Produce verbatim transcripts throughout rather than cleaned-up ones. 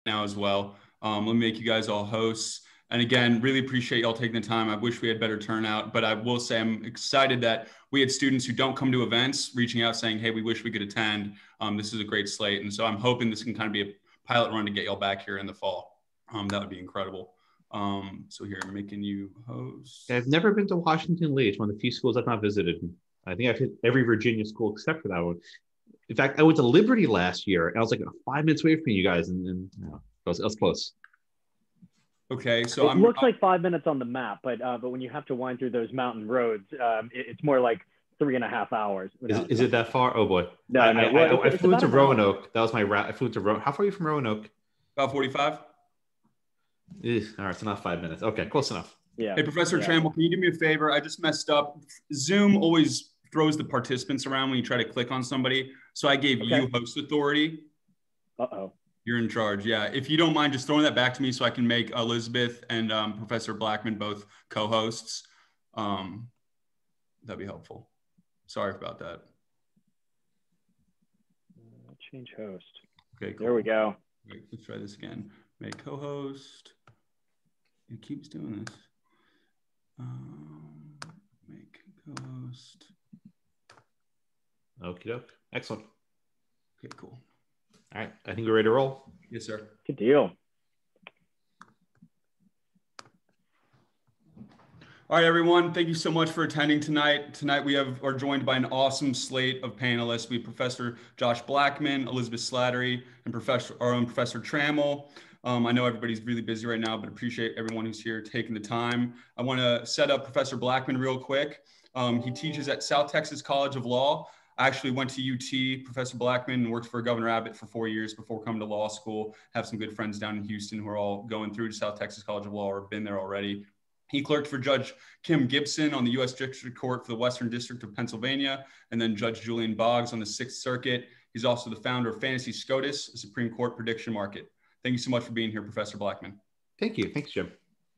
now as well. Um, let me make you guys all hosts. And again, really appreciate y'all taking the time. I wish we had better turnout, but I will say I'm excited that we had students who don't come to events reaching out saying, hey, we wish we could attend. Um, this is a great slate. And so I'm hoping this can kind of be a pilot run to get y'all back here in the fall. Um, that would be incredible. Um, so here, I'm making you host. I've never been to Washington Lee. It's one of the few schools I've not visited. I think I've hit every Virginia school except for that one. In fact, I went to Liberty last year, and I was like five minutes away from you guys, and, and you know, I, was, I was close. Okay, so it I'm, looks I'm, like five minutes on the map, but uh, but when you have to wind through those mountain roads, um, it, it's more like three and a half hours. Is, is it that far? Oh boy! No, I, no. I, Well, I, I flew into Roanoke. Hour. That was my route. I flew into Roanoke. How far are you from Roanoke? About forty-five. Ugh, all right, so not five minutes. Okay, close enough. Yeah. Hey, Professor yeah. Trammell, can you do me a favor? I just messed up. Zoom always throws the participants around when you try to click on somebody. So I gave okay. you host authority. Uh-oh. You're in charge. Yeah. If you don't mind just throwing that back to me so I can make Elizabeth and um, Professor Blackman both co-hosts, um, that'd be helpful. Sorry about that. Uh, change host. Okay, cool. There we go. Wait, let's try this again. Make co-host. It keeps doing this. Um, make co-host. Okie doke. Excellent. Okay, cool. All right. I think we're ready to roll. Yes, sir. Good deal. All right, everyone. Thank you so much for attending tonight. Tonight we have are joined by an awesome slate of panelists. We have Professor Josh Blackman, Elizabeth Slattery, and Professor our own Professor Trammell. Um, I know everybody's really busy right now, but appreciate everyone who's here taking the time. I want to set up Professor Blackman real quick. Um, he teaches at South Texas College of Law. I actually went to U T, Professor Blackman, and worked for Governor Abbott for four years before coming to law school. Have some good friends down in Houston who are all going through to South Texas College of Law or been there already. He clerked for Judge Kim Gibson on the U S District Court for the Western District of Pennsylvania, and then Judge Julian Boggs on the Sixth Circuit. He's also the founder of Fantasy SCOTUS, a Supreme Court prediction market. Thank you so much for being here, Professor Blackman. Thank you. Thanks, Jim.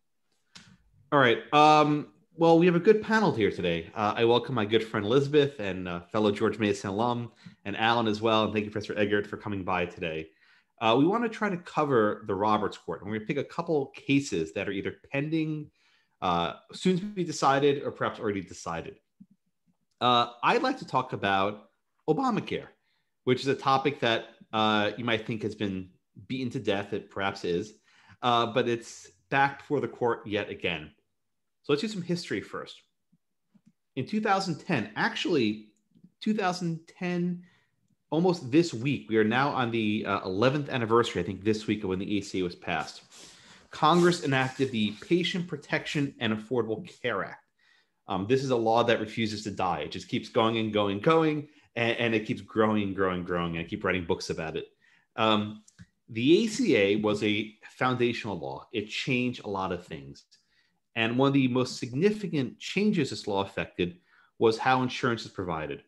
All right. Um, well, we have a good panel here today. Uh, I welcome my good friend Elizabeth and uh, fellow George Mason alum, and Alan as well. And thank you, Professor Eggert, for coming by today. Uh, we want to try to cover the Roberts Court, and we're going to pick a couple cases that are either pending, uh, soon to be decided, or perhaps already decided. Uh, I'd like to talk about Obamacare, which is a topic that uh, you might think has been beaten to death. It perhaps is, uh, but it's back before the court yet again. So let's do some history first. In two thousand ten, actually two thousand ten, almost this week, we are now on the uh, eleventh anniversary, I think this week, of when the A C A was passed. Congress enacted the Patient Protection and Affordable Care Act. Um, this is a law that refuses to die. It just keeps going and going and going, and, and it keeps growing and growing and growing, and I keep writing books about it. Um, the A C A was a foundational law. It changed a lot of things. And one of the most significant changes this law affected was how insurance is provided.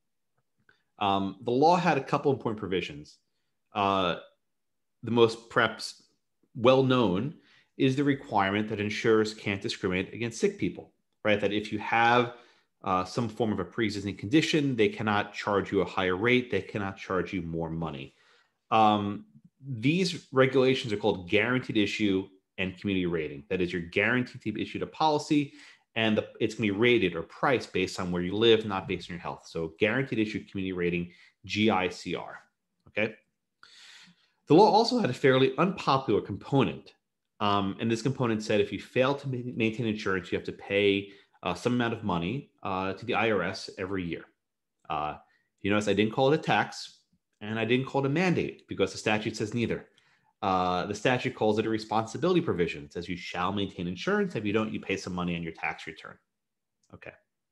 Um, the law had a couple important provisions. Uh, the most perhaps well-known is the requirement that insurers can't discriminate against sick people, right? That if you have uh, some form of a pre-existing condition, they cannot charge you a higher rate. They cannot charge you more money. Um, these regulations are called guaranteed issue and community rating. That is, you're guaranteed to be issued a policy, and the, it's going to be rated or priced based on where you live, not based on your health. So guaranteed issue community rating, G I C R, okay? The law also had a fairly unpopular component. Um, and this component said if you fail to ma- maintain insurance, you have to pay uh, some amount of money uh, to the I R S every year. Uh, you notice I didn't call it a tax, and I didn't call it a mandate because the statute says neither. Uh, the statute calls it a responsibility provision. It says you shall maintain insurance. If you don't, you pay some money on your tax return. Okay.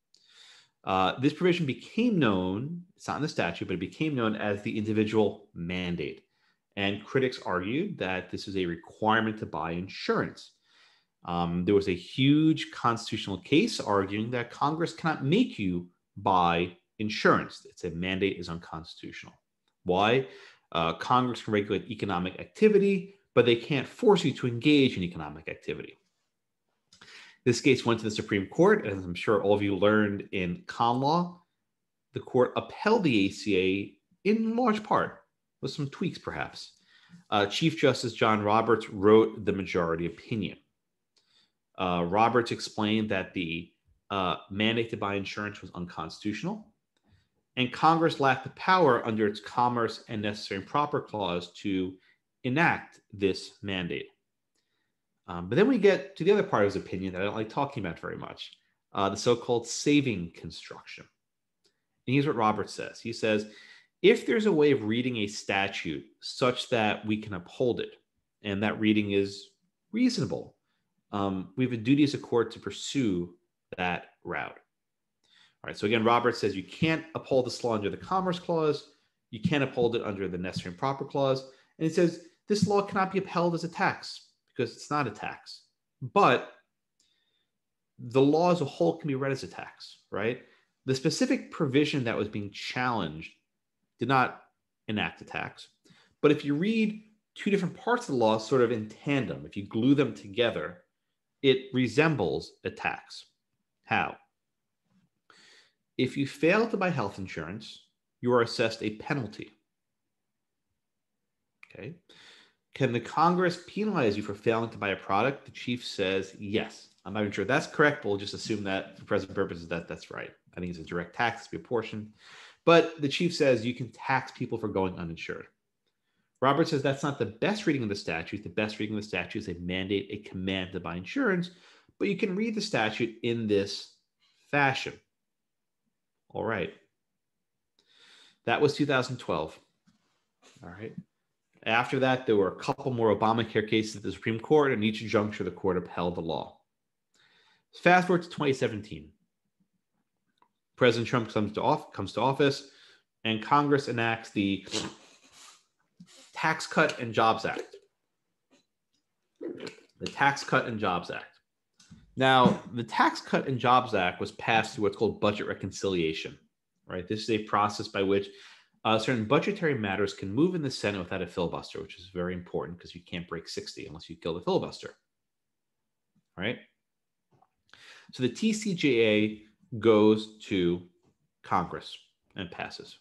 Uh, this provision became known, it's not in the statute, but it became known as the individual mandate. And critics argued that this is a requirement to buy insurance. Um, there was a huge constitutional case arguing that Congress cannot make you buy insurance. It's a mandate is unconstitutional. Why? Uh, Congress can regulate economic activity, but they can't force you to engage in economic activity. This case went to the Supreme Court, and as I'm sure all of you learned in con law, the court upheld the A C A in large part, with some tweaks perhaps. Uh, Chief Justice John Roberts wrote the majority opinion. Uh, Roberts explained that the uh, mandate to buy insurance was unconstitutional, and Congress lacked the power under its Commerce and Necessary and Proper Clause to enact this mandate. Um, but then we get to the other part of his opinion that I don't like talking about very much, uh, the so-called saving construction. And here's what Roberts says. He says, if there's a way of reading a statute such that we can uphold it, and that reading is reasonable, um, we have a duty as a court to pursue that route. All right, so again, Roberts says you can't uphold this law under the Commerce Clause, you can't uphold it under the Necessary and Proper Clause, and he says this law cannot be upheld as a tax because it's not a tax. But the law as a whole can be read as a tax, right? The specific provision that was being challenged did not enact a tax. But if you read two different parts of the law sort of in tandem, if you glue them together, it resembles a tax. How? If you fail to buy health insurance, you are assessed a penalty. Okay. Can the Congress penalize you for failing to buy a product? The chief says yes. I'm not even sure that's correct, but we'll just assume that for present purposes that that's right. I think it's a direct tax to be apportioned. But the chief says you can tax people for going uninsured. Roberts says that's not the best reading of the statute. The best reading of the statute is a mandate, a command to buy insurance, but you can read the statute in this fashion. All right. That was two thousand twelve. All right. After that, there were a couple more Obamacare cases at the Supreme Court, and each juncture, the court upheld the law. Fast forward to twenty seventeen. President Trump comes to, off, comes to office, and Congress enacts the Tax Cut and Jobs Act. The Tax Cut and Jobs Act. Now, the Tax Cut and Jobs Act was passed through what's called budget reconciliation. Right? This is a process by which uh, certain budgetary matters can move in the Senate without a filibuster, which is very important because you can't break sixty unless you kill the filibuster. All right? So the T C J A goes to Congress and passes.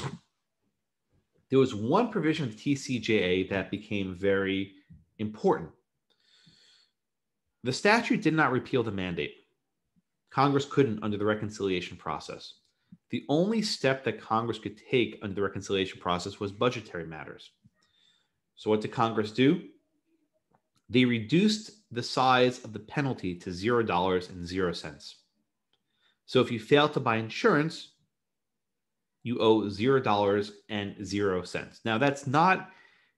There was one provision of the T C J A that became very important. The statute did not repeal the mandate. Congress couldn't under the reconciliation process. The only step that Congress could take under the reconciliation process was budgetary matters. So what did Congress do? They reduced the size of the penalty to zero dollars and zero cents. So if you fail to buy insurance, you owe zero dollars and zero cents. Now that's not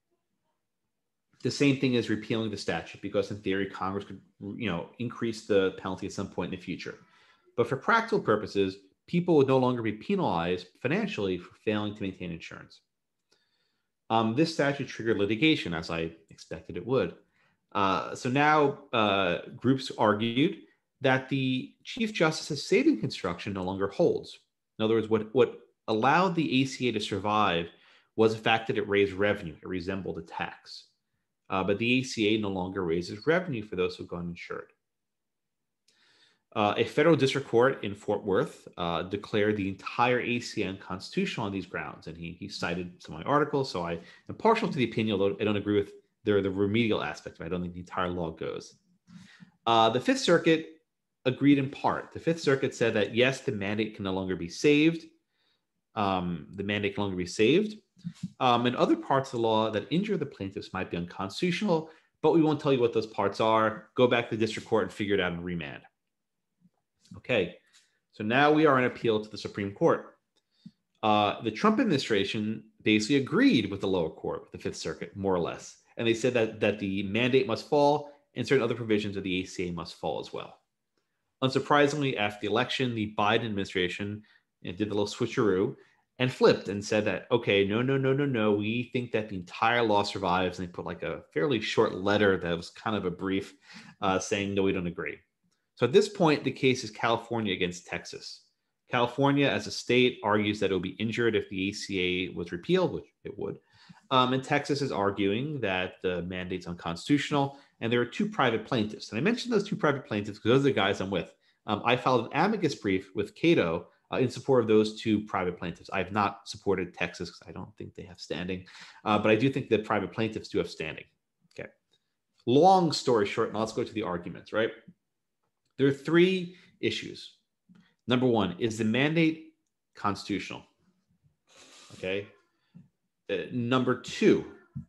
the same thing as repealing the statute, because in theory, Congress could, you know, increase the penalty at some point in the future. But for practical purposes, people would no longer be penalized financially for failing to maintain insurance. Um, this statute triggered litigation, as I expected it would. Uh, so now uh, groups argued that the Chief Justice's saving construction no longer holds. In other words, what, what allowed the A C A to survive was the fact that it raised revenue. It resembled a tax. Uh, but the A C A no longer raises revenue for those who've gone uninsured. Uh, a federal district court in Fort Worth uh, declared the entire A C A unconstitutional on these grounds, and he, he cited some of my articles, so I am partial to the opinion, although I don't agree with the, the remedial aspect of it. I don't think the entire law goes. Uh, the Fifth Circuit agreed in part. The Fifth Circuit said that, yes, the mandate can no longer be saved. Um, the mandate can no longer be saved. Um, and other parts of the law that injure the plaintiffs might be unconstitutional, but we won't tell you what those parts are. Go back to the district court and figure it out in remand. Okay, so now we are in appeal to the Supreme Court. Uh, the Trump administration basically agreed with the lower court, with the Fifth Circuit, more or less. And they said that, that the mandate must fall and certain other provisions of the A C A must fall as well. Unsurprisingly, after the election, the Biden administration did the little switcheroo and flipped and said that, okay, no, no, no, no, no, we think that the entire law survives. And they put like a fairly short letter that was kind of a brief uh, saying, no, we don't agree. So at this point, the case is California against Texas. California as a state argues that it will be injured if the A C A was repealed, which it would. Um, and Texas is arguing that the mandate's unconstitutional. And there are two private plaintiffs. And I mentioned those two private plaintiffs because those are the guys I'm with. Um, I filed an amicus brief with Cato uh, in support of those two private plaintiffs. I have not supported Texas because I don't think they have standing, uh, but I do think that private plaintiffs do have standing. Okay. Long story short, now let's go to the arguments, right? There are three issues. Number one, is the mandate constitutional? Okay. Uh, number two,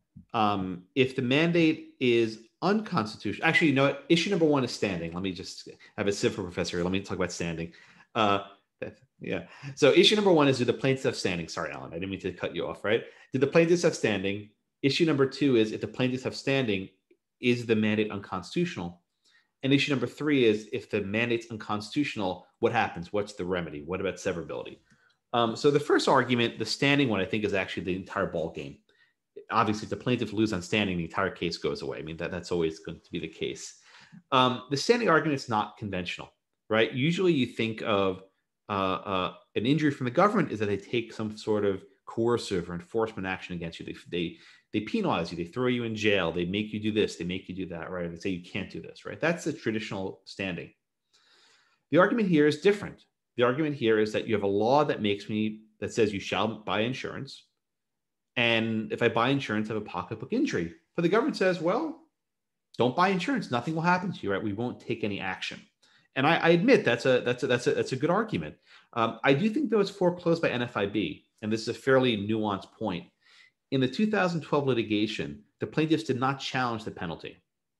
um, if the mandate is unconstitutional, actually, you know what? Issue number one is standing. Let me just have a sip for professor here. Let me talk about standing. Uh, yeah. So issue number one is, do the plaintiffs have standing? Sorry, Alan, I didn't mean to cut you off, right? Do the plaintiffs have standing? Issue number two is, if the plaintiffs have standing, is the mandate unconstitutional? And issue number three is, if the mandate's unconstitutional, what happens? What's the remedy? What about severability? Um, so the first argument, the standing one, I think is actually the entire ball game. Obviously, if the plaintiff loses on standing, the entire case goes away. I mean, that, that's always going to be the case. Um, the standing argument is not conventional, right? Usually you think of uh, uh, an injury from the government is that they take some sort of coercive or enforcement action against you. They, they, they penalize you. They throw you in jail. They make you do this. They make you do that, right? They say you can't do this, right? That's the traditional standing. The argument here is different. The argument here is that you have a law that makes me, that says you shall buy insurance. And if I buy insurance, I have a pocketbook injury. But the government says, well, don't buy insurance. Nothing will happen to you, right? We won't take any action. And I, I admit that's a, that's, a, that's, a, that's a good argument. Um, I do think, though, it's foreclosed by N F I B. And this is a fairly nuanced point. In the two thousand twelve litigation, the plaintiffs did not challenge the penalty.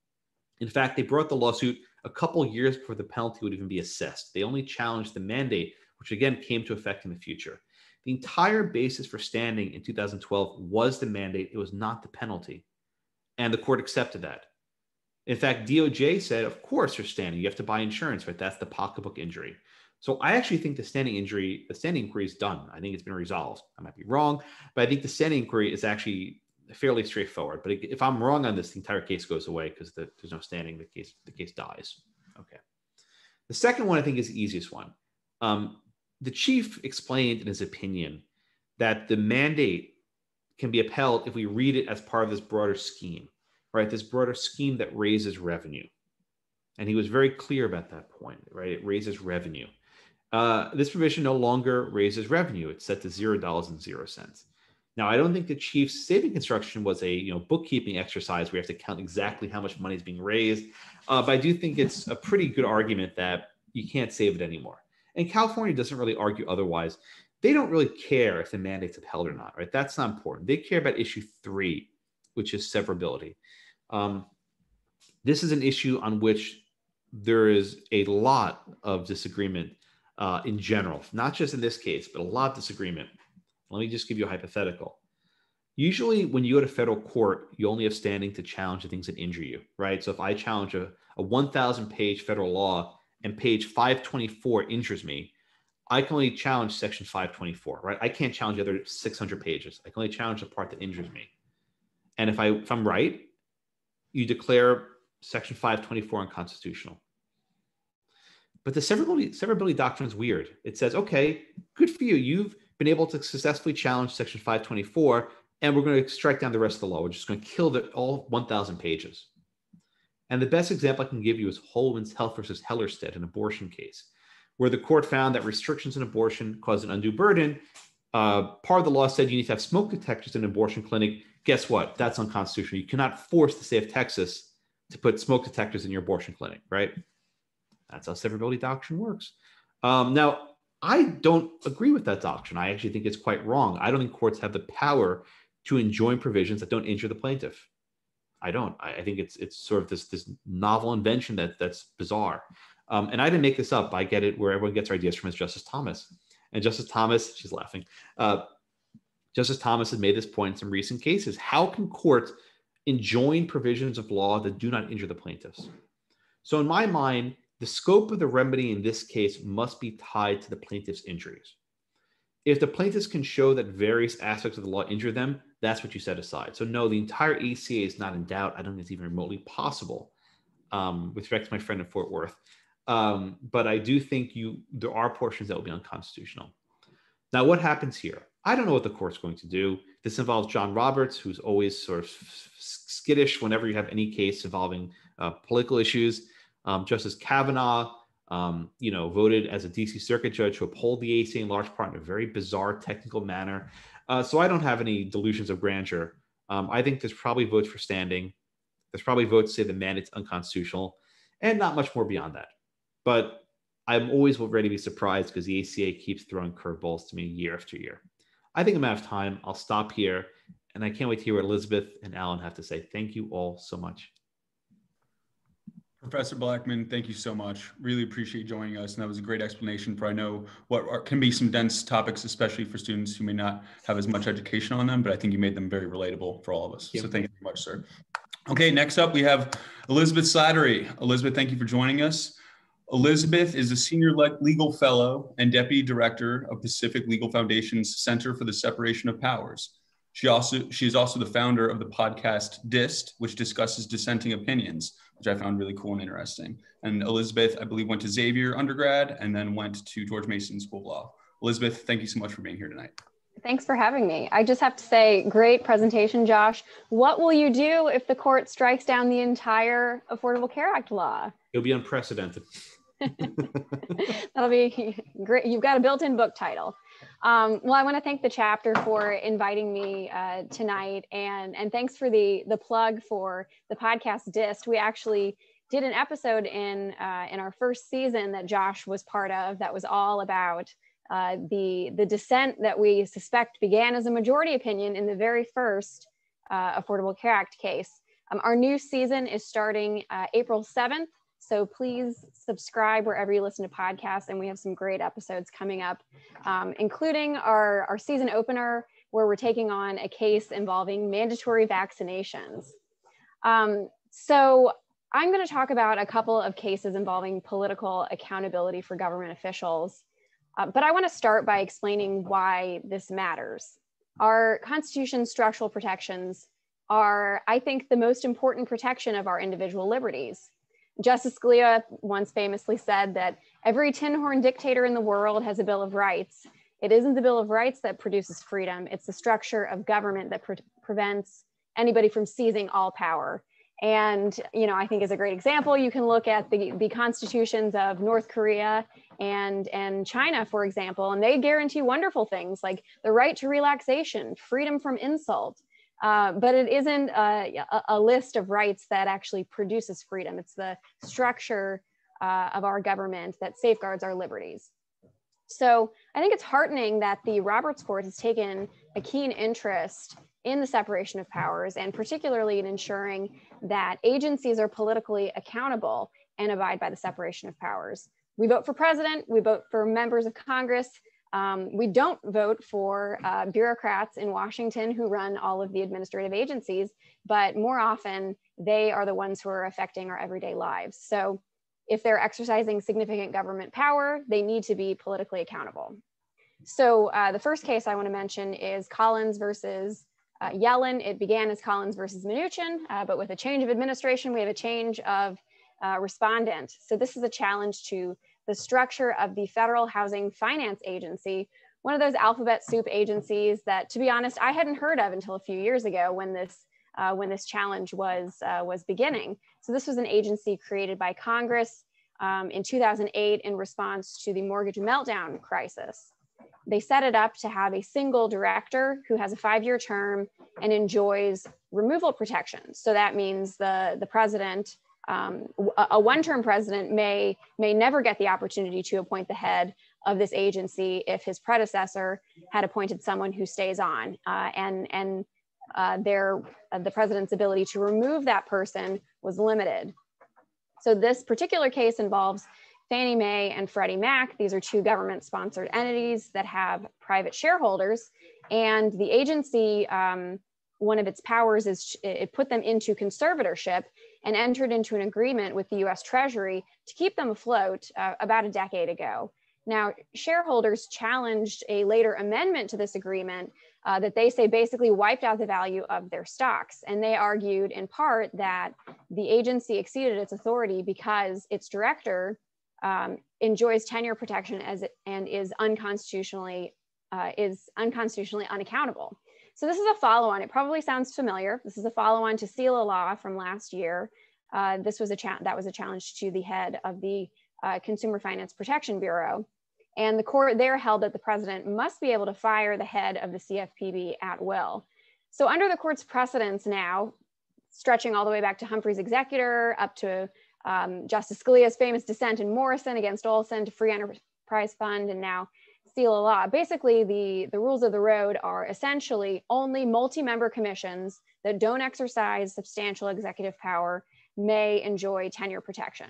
In fact, they brought the lawsuit a couple years before the penalty would even be assessed. They only challenged the mandate, which again came to effect in the future. The entire basis for standing in two thousand twelve was the mandate. It was not the penalty. And the court accepted that. In fact, D O J said, of course you're standing. You have to buy insurance, right? That's the pocketbook injury. So I actually think the standing injury, the standing inquiry is done. I think it's been resolved. I might be wrong, but I think the standing inquiry is actually fairly straightforward. But if I'm wrong on this, the entire case goes away because the, there's no standing. The case, the case dies. Okay. The second one I think is the easiest one. Um, the chief explained in his opinion that the mandate can be upheld if we read it as part of this broader scheme, right? This broader scheme that raises revenue. And he was very clear about that point, right? It raises revenue. Uh, this provision no longer raises revenue. It's set to zero dollars and zero cents. Now, I don't think the chief's saving construction was a you know bookkeeping exercise where you have to count exactly how much money is being raised, uh, but I do think it's a pretty good argument that you can't save it anymore. And California doesn't really argue otherwise. They don't really care if the mandate's upheld or not, right? That's not important. They care about issue three, which is severability. Um, this is an issue on which there is a lot of disagreement uh, in general, not just in this case, but a lot of disagreement. Let me just give you a hypothetical. Usually when you go to federal court, you only have standing to challenge the things that injure you, right? So if I challenge a, a one thousand page federal law and page five twenty-four injures me, I can only challenge section five twenty-four, right? I can't challenge the other six hundred pages. I can only challenge the part that injures me. And if, I, if I'm right, you declare section five twenty-four unconstitutional. But the severability, severability doctrine is weird. It says, okay, good for you. You've been able to successfully challenge section five twenty-four, and we're going to strike down the rest of the law. We're just going to kill the, all one thousand pages. And the best example I can give you is Whole Women's Health versus Hellerstedt, an abortion case, where the court found that restrictions on abortion cause an undue burden. Uh, part of the law said you need to have smoke detectors in an abortion clinic. Guess what? That's unconstitutional. You cannot force the state of Texas to put smoke detectors in your abortion clinic, right? That's how severability doctrine works. Um, now, I don't agree with that doctrine. I actually think it's quite wrong. I don't think courts have the power to enjoin provisions that don't injure the plaintiff. I don't. I, I think it's it's sort of this, this novel invention that that's bizarre. Um, and I didn't make this up. I get it where everyone gets their ideas from is Justice Thomas. And Justice Thomas, she's laughing. Uh, Justice Thomas has made this point in some recent cases. How can courts enjoin provisions of law that do not injure the plaintiffs? So in my mind, the scope of the remedy in this case must be tied to the plaintiff's injuries. If the plaintiffs can show that various aspects of the law injure them, that's what you set aside. So no, the entire A C A is not in doubt. I don't think it's even remotely possible um, with respect to my friend in Fort Worth. Um, but I do think you there are portions that will be unconstitutional. Now, what happens here? I don't know what the court's going to do. This involves John Roberts, who's always sort of skittish whenever you have any case involving uh, political issues. Um, Justice Kavanaugh, um, you know, voted as a D C Circuit judge to uphold the A C A in large part in a very bizarre technical manner. Uh, so I don't have any delusions of grandeur. Um, I think there's probably votes for standing. There's probably votes to say the mandate's unconstitutional, and not much more beyond that. But I'm always ready to be surprised because the A C A keeps throwing curveballs to me year after year. I think I'm out of time. I'll stop here, and I can't wait to hear what Elizabeth and Alan have to say. Thank you all so much. Professor Blackman, thank you so much. Really appreciate joining us. And that was a great explanation for, I know, what are, can be some dense topics, especially for students who may not have as much education on them, but I think you made them very relatable for all of us. Yep. So thank you very much, sir. Okay, next up we have Elizabeth Slattery. Elizabeth, thank you for joining us. Elizabeth is a senior legal fellow and deputy director of Pacific Legal Foundation's Center for the Separation of Powers. She also she is also the founder of the podcast Dist, which discusses dissenting opinions, which I found really cool and interesting. And Elizabeth, I believe, went to Xavier undergrad and then went to George Mason School of Law. Elizabeth, thank you so much for being here tonight. Thanks for having me. I just have to say, great presentation, Josh. What will you do if the court strikes down the entire Affordable Care Act law? It'll be unprecedented. That'll be great. You've got a built-in book title. Um, well, I want to thank the chapter for inviting me uh, tonight, and and thanks for the the plug for the podcast Dist. We actually did an episode in uh, in our first season that Josh was part of that was all about uh, the the dissent that we suspect began as a majority opinion in the very first uh, Affordable Care Act case. Um, our new season is starting uh, April seventh. So please subscribe wherever you listen to podcasts, and we have some great episodes coming up, um, including our, our season opener, where we're taking on a case involving mandatory vaccinations. Um, so I'm going to talk about a couple of cases involving political accountability for government officials, uh, but I want to start by explaining why this matters. Our Constitution's structural protections are, I think, the most important protection of our individual liberties. Justice Scalia once famously said that every tin horn dictator in the world has a Bill of Rights. It isn't the Bill of Rights that produces freedom. It's the structure of government that pre prevents anybody from seizing all power. And, you know, I think is a great example. You can look at the, the constitutions of North Korea and, and China, for example, and they guarantee wonderful things like the right to relaxation, freedom from insult. Uh, but it isn't a, a list of rights that actually produces freedom. It's the structure uh, of our government that safeguards our liberties. So I think it's heartening that the Roberts Court has taken a keen interest in the separation of powers, and particularly in ensuring that agencies are politically accountable and abide by the separation of powers. We vote for president, we vote for members of Congress. Um, we don't vote for uh, bureaucrats in Washington who run all of the administrative agencies, but more often they are the ones who are affecting our everyday lives. So if they're exercising significant government power, they need to be politically accountable. So uh, the first case I want to mention is Collins versus uh, Yellen. It began as Collins versus Mnuchin, uh, but with a change of administration, we have a change of uh, respondent. So this is a challenge to the structure of the Federal Housing Finance Agency, one of those alphabet soup agencies that, to be honest, I hadn't heard of until a few years ago when this uh, when this challenge was uh, was beginning. So this was an agency created by Congress um, in two thousand eight in response to the mortgage meltdown crisis. They set it up to have a single director who has a five-year term and enjoys removal protections. So that means the the president. Um, a one-term president may, may never get the opportunity to appoint the head of this agency if his predecessor had appointed someone who stays on, uh, and, and uh, their, uh, the president's ability to remove that person was limited. So this particular case involves Fannie Mae and Freddie Mac. These are two government-sponsored entities that have private shareholders, and the agency, um, one of its powers is it put them into conservatorship and entered into an agreement with the U S Treasury to keep them afloat uh, about a decade ago. Now, shareholders challenged a later amendment to this agreement uh, that they say basically wiped out the value of their stocks. And they argued in part that the agency exceeded its authority because its director um, enjoys tenure protection as it, and is unconstitutionally, uh, is unconstitutionally unaccountable. So this is a follow-on. It probably sounds familiar. This is a follow-on to SELA law from last year. Uh, this was a cha that was a challenge to the head of the uh, Consumer Finance Protection Bureau. And the court there held that the president must be able to fire the head of the C F P B at will. So under the court's precedents now, stretching all the way back to Humphrey's executor, up to um, Justice Scalia's famous dissent in Morrison against Olson, to Free Enterprise Fund, and now Seal of Law. Basically, the, the rules of the road are essentially only multi-member commissions that don't exercise substantial executive power may enjoy tenure protection.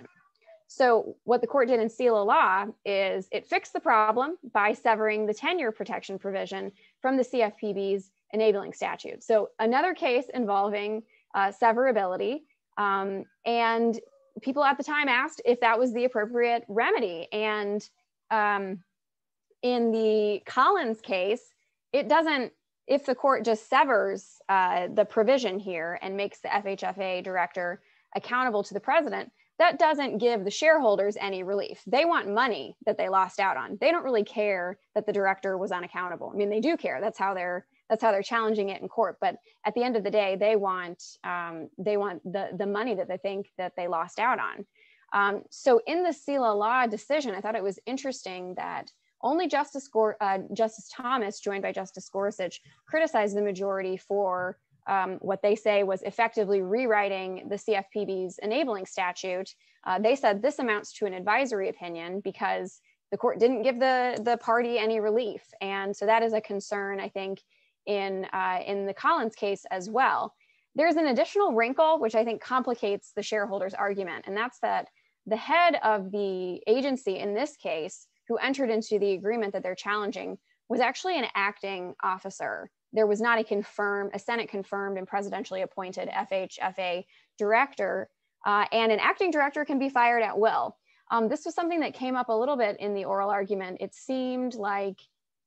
So what the court did in Seal of Law is it fixed the problem by severing the tenure protection provision from the C F P B's enabling statute. So another case involving uh, severability, um, and people at the time asked if that was the appropriate remedy. And um, in the Collins case, it doesn't, if the court just severs uh, the provision here and makes the F H F A director accountable to the president, that doesn't give the shareholders any relief. They want money that they lost out on. They don't really care that the director was unaccountable. I mean, they do care. That's how they're that's how they're challenging it in court. But at the end of the day, they want um, they want the the money that they think that they lost out on. Um, so in the Seal of Law decision, I thought it was interesting that only Justice Gor uh, Justice Thomas, joined by Justice Gorsuch, criticized the majority for Um, what they say was effectively rewriting the C F P B's enabling statute. Uh, they said this amounts to an advisory opinion because the court didn't give the, the party any relief. And so that is a concern, I think, in, uh, in the Collins case as well. There's an additional wrinkle, which I think complicates the shareholders' argument, and that's that the head of the agency in this case, who entered into the agreement that they're challenging, was actually an acting officer. There was not a confirmed, a Senate confirmed and presidentially appointed F H F A director, uh, and an acting director can be fired at will. Um, this was something that came up a little bit in the oral argument. It seemed like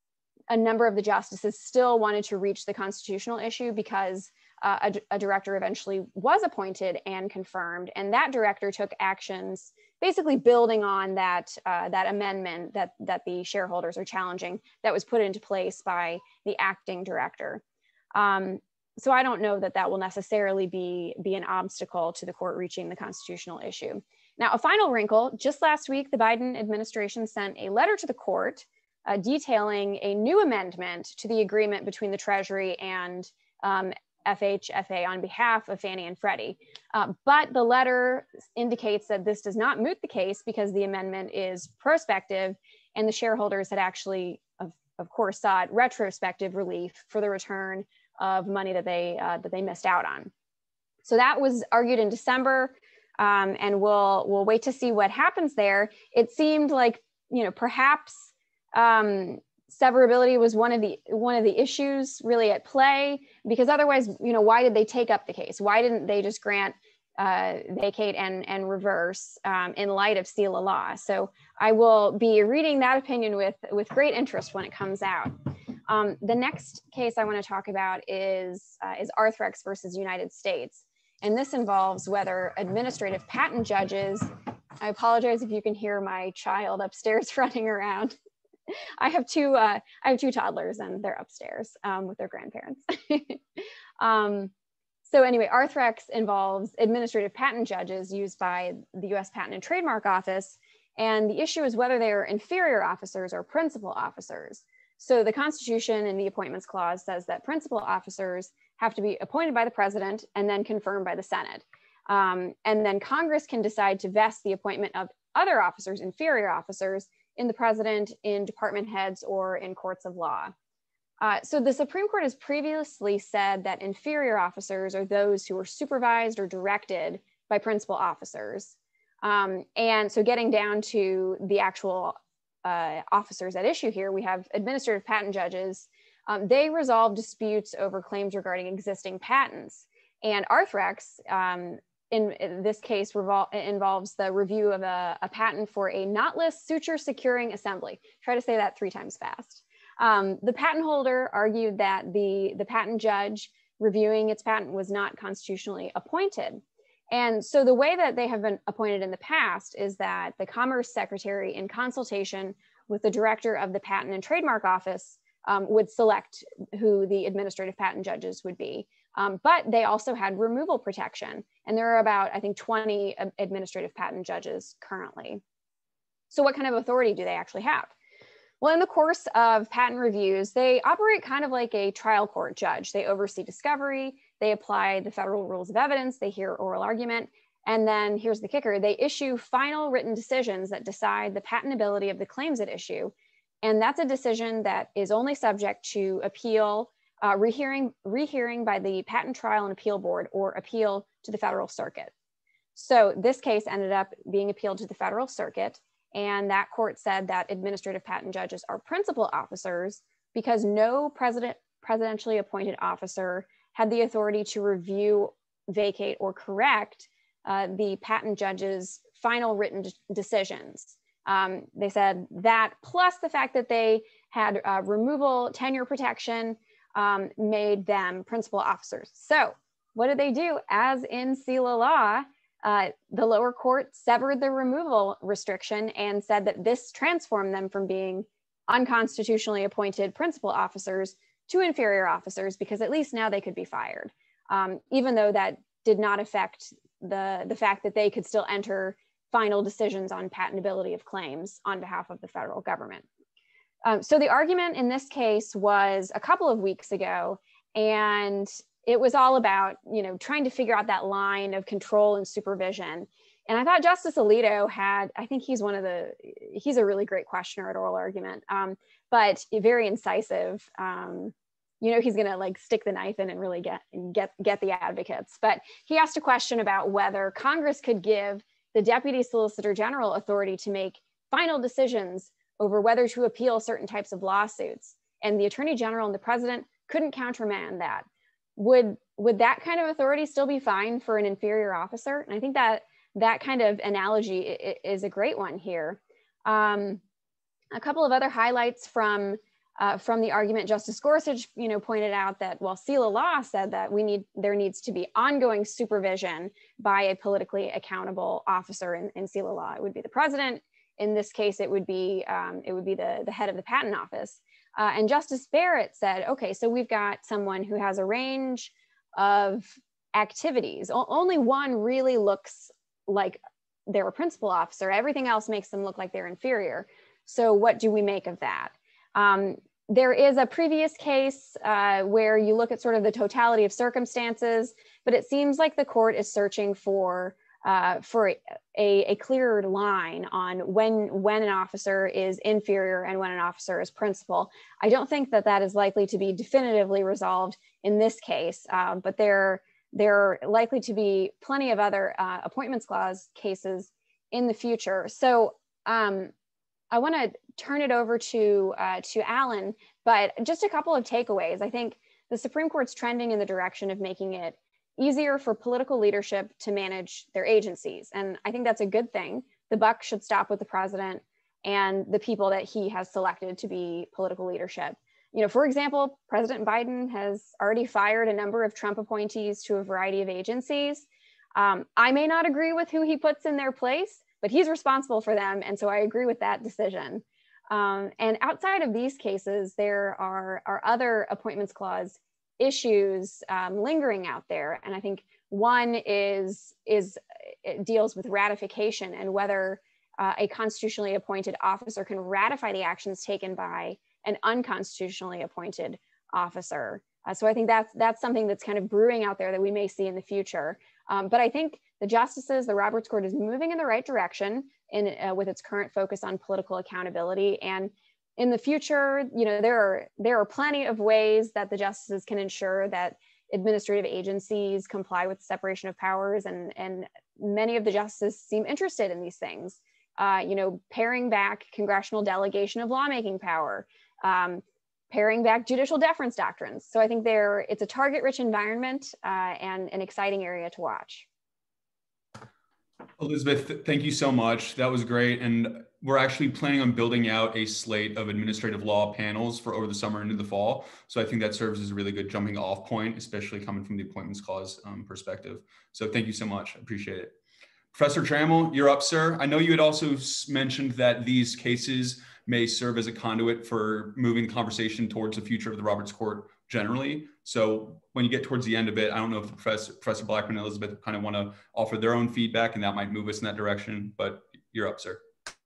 a number of the justices still wanted to reach the constitutional issue because uh, a, a director eventually was appointed and confirmed, and that director took actions basically building on that, uh, that amendment that, that the shareholders are challenging that was put into place by the acting director. Um, so I don't know that that will necessarily be, be an obstacle to the court reaching the constitutional issue. Now, a final wrinkle, just last week, the Biden administration sent a letter to the court uh, detailing a new amendment to the agreement between the Treasury and um, F H F A on behalf of Fannie and Freddie. Uh, but the letter indicates that this does not moot the case because the amendment is prospective, and the shareholders had actually, of, of course, sought retrospective relief for the return of money that they, uh, that they missed out on. So that was argued in December, um, and we'll, we'll wait to see what happens there. It seemed like, you know, perhaps um, severability was one of the one of the issues really at play, because otherwise, you know, why did they take up the case? Why didn't they just grant, uh, vacate and and reverse um, in light of Seal of Law? So I will be reading that opinion with with great interest when it comes out. Um, the next case I want to talk about is uh, is Arthrex versus United States, and this involves whether administrative patent judges. I apologize if you can hear my child upstairs running around. I have two, uh, I have two toddlers and they're upstairs um, with their grandparents. um, so anyway, Arthrex involves administrative patent judges used by the U S Patent and Trademark Office. And the issue is whether they are inferior officers or principal officers. So the Constitution in the Appointments Clause says that principal officers have to be appointed by the president and then confirmed by the Senate. Um, and then Congress can decide to vest the appointment of other officers, inferior officers, in the president, in department heads, or in courts of law. Uh, so the Supreme Court has previously said that inferior officers are those who are supervised or directed by principal officers. Um, and so getting down to the actual uh, officers at issue here, we have administrative patent judges. Um, they resolve disputes over claims regarding existing patents. And Arthrex, um, In, in this case, revol involves the review of a, a patent for a knotless suture securing assembly. Try to say that three times fast. Um, the patent holder argued that the, the patent judge reviewing its patent was not constitutionally appointed. And so the way that they have been appointed in the past is that the Commerce Secretary, in consultation with the director of the Patent and Trademark Office, um, would select who the administrative patent judges would be. Um, but they also had removal protection. And there are about, I think, twenty administrative patent judges currently. So what kind of authority do they actually have? Well, in the course of patent reviews, they operate kind of like a trial court judge. They oversee discovery, they apply the federal rules of evidence, they hear oral argument, and then here's the kicker, they issue final written decisions that decide the patentability of the claims at issue. And that's a decision that is only subject to appeal, uh, rehearing, rehearing by the Patent Trial and Appeal Board, or appeal to the Federal Circuit. So this case ended up being appealed to the Federal Circuit, and that court said that administrative patent judges are principal officers because no president, presidentially appointed officer had the authority to review, vacate, or correct uh, the patent judge's final written de- decisions. Um, they said that, plus the fact that they had uh, removal, tenure protection, um, made them principal officers. So what did they do? As in SELA law, uh, the lower court severed the removal restriction and said that this transformed them from being unconstitutionally appointed principal officers to inferior officers, because at least now they could be fired, um, even though that did not affect the, the fact that they could still enter final decisions on patentability of claims on behalf of the federal government. Um, so the argument in this case was a couple of weeks ago, and it was all about, you know, trying to figure out that line of control and supervision. And I thought Justice Alito had, I think he's one of the, he's a really great questioner at oral argument, um, but very incisive. Um, you know, he's gonna like stick the knife in and really get, get, get the advocates. But he asked a question about whether Congress could give the Deputy Solicitor General authority to make final decisions over whether to appeal certain types of lawsuits. And the Attorney General and the President couldn't countermand that. Would, would that kind of authority still be fine for an inferior officer? And I think that that kind of analogy is a great one here. Um, a couple of other highlights from, uh, from the argument, Justice Gorsuch, you know, pointed out that while SELA law said that we need, there needs to be ongoing supervision by a politically accountable officer in, in SELA law, it would be the president. In this case, it would be, um, it would be the, the head of the patent office. Uh, and Justice Barrett said, okay, so we've got someone who has a range of activities. O- only one really looks like they're a principal officer. Everything else makes them look like they're inferior. So what do we make of that? Um, there is a previous case uh, where you look at sort of the totality of circumstances, but it seems like the court is searching for Uh, for a, a clearer line on when, when an officer is inferior and when an officer is principal. I don't think that that is likely to be definitively resolved in this case, uh, but there, there are likely to be plenty of other uh, appointments clause cases in the future. So um, I want to turn it over to, uh, to Alan, but just a couple of takeaways. I think the Supreme Court's trending in the direction of making it easier for political leadership to manage their agencies. And I think that's a good thing. The buck should stop with the president and the people that he has selected to be political leadership. You know, for example, President Biden has already fired a number of Trump appointees to a variety of agencies. Um, I may not agree with who he puts in their place, but he's responsible for them. And so I agree with that decision. Um, and outside of these cases, there are, are other appointments clause issues um, lingering out there. And I think one is, is it deals with ratification and whether uh, a constitutionally appointed officer can ratify the actions taken by an unconstitutionally appointed officer. Uh, so I think that's, that's something that's kind of brewing out there that we may see in the future. Um, but I think the justices, the Roberts Court is moving in the right direction in, uh, with its current focus on political accountability. And in the future, you know, there are there are plenty of ways that the justices can ensure that administrative agencies comply with separation of powers, and and many of the justices seem interested in these things. Uh, you know, paring back congressional delegation of lawmaking power, um, paring back judicial deference doctrines. So I think there it's a target-rich environment uh, and an exciting area to watch. Elizabeth, thank you so much. That was great. And we're actually planning on building out a slate of administrative law panels for over the summer into the fall. So I think that serves as a really good jumping off point, especially coming from the appointments clause um, perspective. So thank you so much. I appreciate it. Professor Trammell, you're up, sir. I know you had also mentioned that these cases may serve as a conduit for moving conversation towards the future of the Roberts Court generally. So when you get towards the end of it, I don't know if Professor, Professor Blackman and Elizabeth kind of want to offer their own feedback, and that might move us in that direction, but you're up, sir.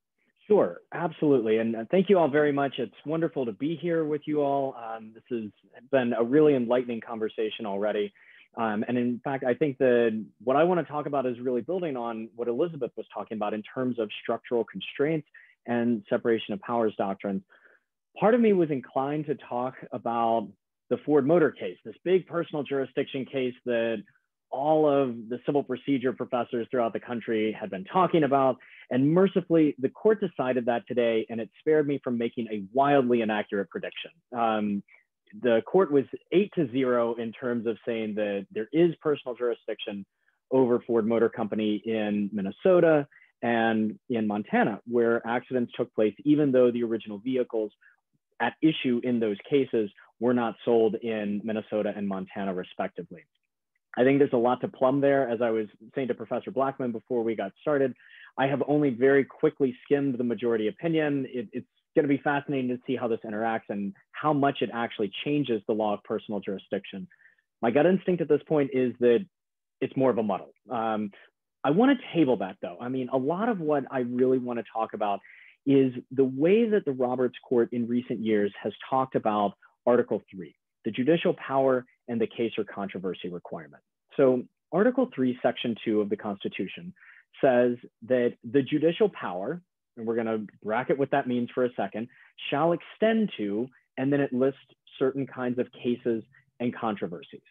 Sure, absolutely. And uh, thank you all very much. It's wonderful to be here with you all. Um, this has been a really enlightening conversation already. Um, and in fact, I think that what I want to talk about is really building on what Elizabeth was talking about in terms of structural constraints and separation of powers doctrines. Part of me was inclined to talk about the Ford Motor case, this big personal jurisdiction case that all of the civil procedure professors throughout the country had been talking about. And mercifully, the court decided that today, and it spared me from making a wildly inaccurate prediction. Um, the court was eight to zero in terms of saying that there is personal jurisdiction over Ford Motor Company in Minnesota and in Montana, where accidents took place, even though the original vehicles at issue in those cases were not sold in Minnesota and Montana, respectively. I think there's a lot to plumb there. As I was saying to Professor Blackman before we got started, I have only very quickly skimmed the majority opinion. It, it's going to be fascinating to see how this interacts and how much it actually changes the law of personal jurisdiction. My gut instinct at this point is that it's more of a muddle. Um, I want to table that though. I mean, a lot of what I really want to talk about is the way that the Roberts Court in recent years has talked about Article three, the judicial power and the case or controversy requirement. So Article three, Section two of the Constitution says that the judicial power, and we're going to bracket what that means for a second, shall extend to, and then it lists certain kinds of cases and controversies.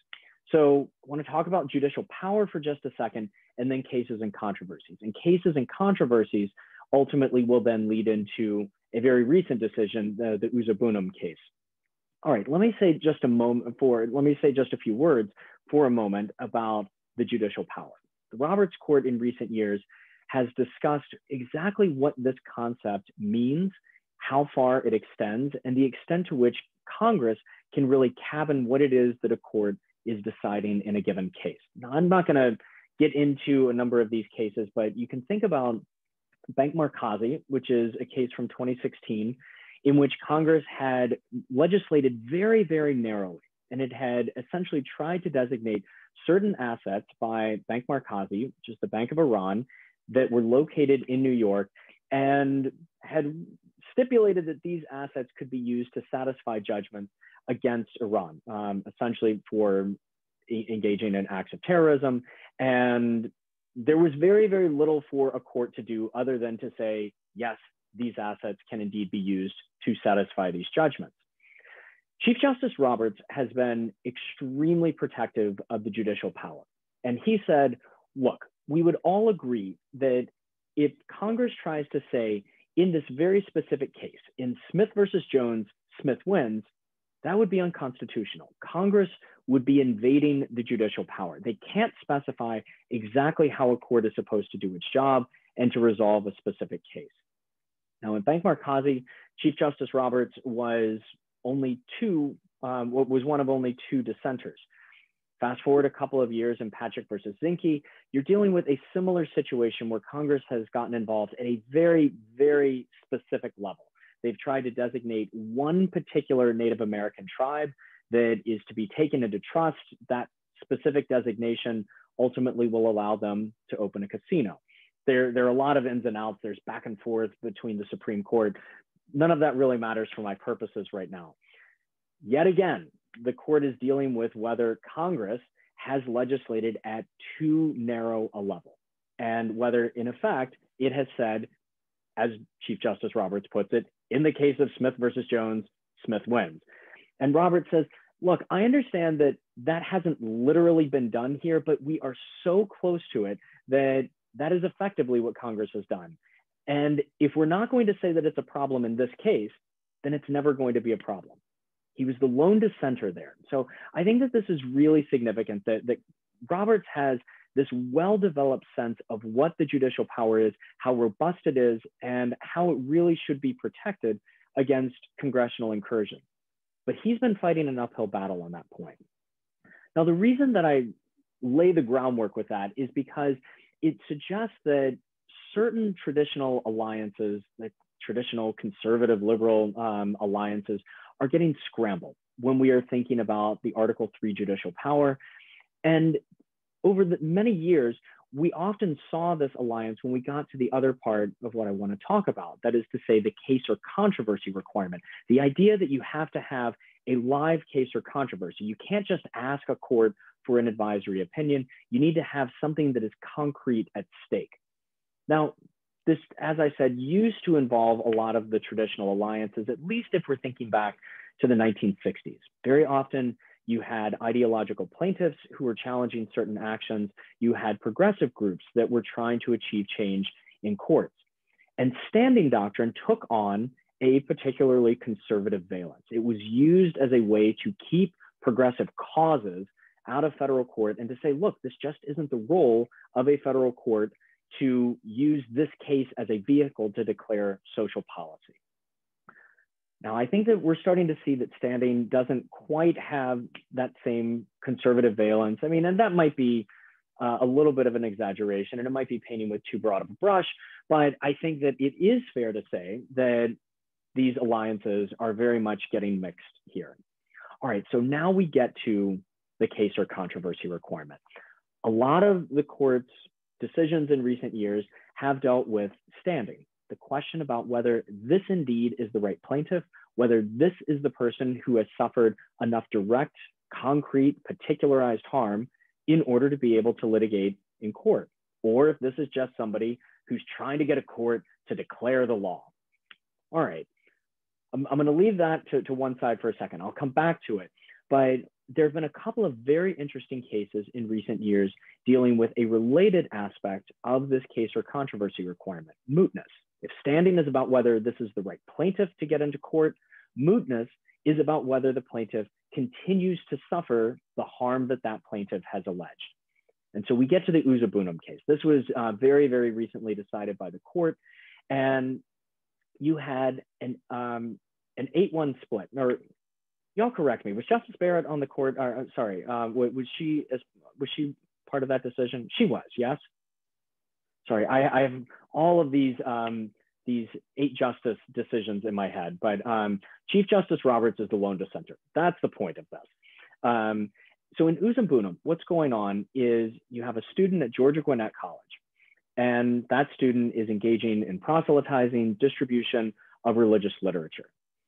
So I want to talk about judicial power for just a second, and then cases and controversies. And cases and controversies ultimately will then lead into a very recent decision, the, the Uzabunum case. All right, let me say just a moment for, let me say just a few words for a moment about the judicial power. The Roberts Court in recent years has discussed exactly what this concept means, how far it extends, and the extent to which Congress can really cabin what it is that a court is deciding in a given case. Now, I'm not gonna get into a number of these cases, but you can think about Bank Markazi, which is a case from twenty sixteen, in which Congress had legislated very, very narrowly, and it had essentially tried to designate certain assets by Bank Markazi, which is the Bank of Iran, that were located in New York, and had stipulated that these assets could be used to satisfy judgments against Iran, um, essentially for e- engaging in acts of terrorism. And there was very, very little for a court to do other than to say, yes, these assets can indeed be used to satisfy these judgments. Chief Justice Roberts has been extremely protective of the judicial power. And he said, look, we would all agree that if Congress tries to say, in this very specific case, in Smith versus Jones, Smith wins, that would be unconstitutional. Congress would be invading the judicial power. They can't specify exactly how a court is supposed to do its job and to resolve a specific case. Now, in Bank Markazi, Chief Justice Roberts was only two, um, was one of only two dissenters. Fast forward a couple of years in Patrick versus Zinke, you're dealing with a similar situation where Congress has gotten involved at a very, very specific level. They've tried to designate one particular Native American tribe that is to be taken into trust. That specific designation ultimately will allow them to open a casino. There, there are a lot of ins and outs. There's back and forth between the Supreme Court. None of that really matters for my purposes right now. Yet again, the court is dealing with whether Congress has legislated at too narrow a level, and whether, in effect, it has said, as Chief Justice Roberts puts it, in the case of Smith versus Jones, Smith wins. And Roberts says, look, I understand that that hasn't literally been done here, but we are so close to it that that is effectively what Congress has done. And if we're not going to say that it's a problem in this case, then it's never going to be a problem. He was the lone dissenter there. So I think that this is really significant, that, that Roberts has this well-developed sense of what the judicial power is, how robust it is, and how it really should be protected against congressional incursion. But he's been fighting an uphill battle on that point. Now, the reason that I lay the groundwork with that is because it suggests that certain traditional alliances, like traditional conservative liberal um, alliances, are getting scrambled when we are thinking about the Article three judicial power. And over the many years, we often saw this alliance when we got to the other part of what I want to talk about. That is to say, the case or controversy requirement. The idea that you have to have a live case or controversy. You can't just ask a court for an advisory opinion. You need to have something that is concrete at stake. Now, this, as I said, used to involve a lot of the traditional alliances, at least if we're thinking back to the nineteen sixties. Very often, you had ideological plaintiffs who were challenging certain actions. You had progressive groups that were trying to achieve change in courts. And standing doctrine took on a particularly conservative valence. It was used as a way to keep progressive causes out of federal court and to say, look, this just isn't the role of a federal court to use this case as a vehicle to declare social policy. Now, I think that we're starting to see that standing doesn't quite have that same conservative valence. I mean, and that might be uh, a little bit of an exaggeration, and it might be painting with too broad of a brush, but I think that it is fair to say that these alliances are very much getting mixed here. All right, so now we get to the case or controversy requirement. A lot of the court's decisions in recent years have dealt with standing. The question about whether this indeed is the right plaintiff, whether this is the person who has suffered enough direct, concrete, particularized harm in order to be able to litigate in court, or if this is just somebody who's trying to get a court to declare the law. All right, I'm, I'm gonna leave that to, to one side for a second. I'll come back to it, but there have been a couple of very interesting cases in recent years dealing with a related aspect of this case or controversy requirement, mootness. If standing is about whether this is the right plaintiff to get into court, mootness is about whether the plaintiff continues to suffer the harm that that plaintiff has alleged. And so we get to the Uzabunum case. This was uh, very, very recently decided by the court. And you had an um, an eight one split, or y'all correct me, was Justice Barrett on the court? Or, sorry, uh, was she was she part of that decision? She was, yes? Sorry, I, I have all of these um, these eight justice decisions in my head, but um, Chief Justice Roberts is the lone dissenter. That's the point of this. Um, so in Uzabunum, what's going on is you have a student at Georgia Gwinnett College, and that student is engaging in proselytizing, distribution of religious literature.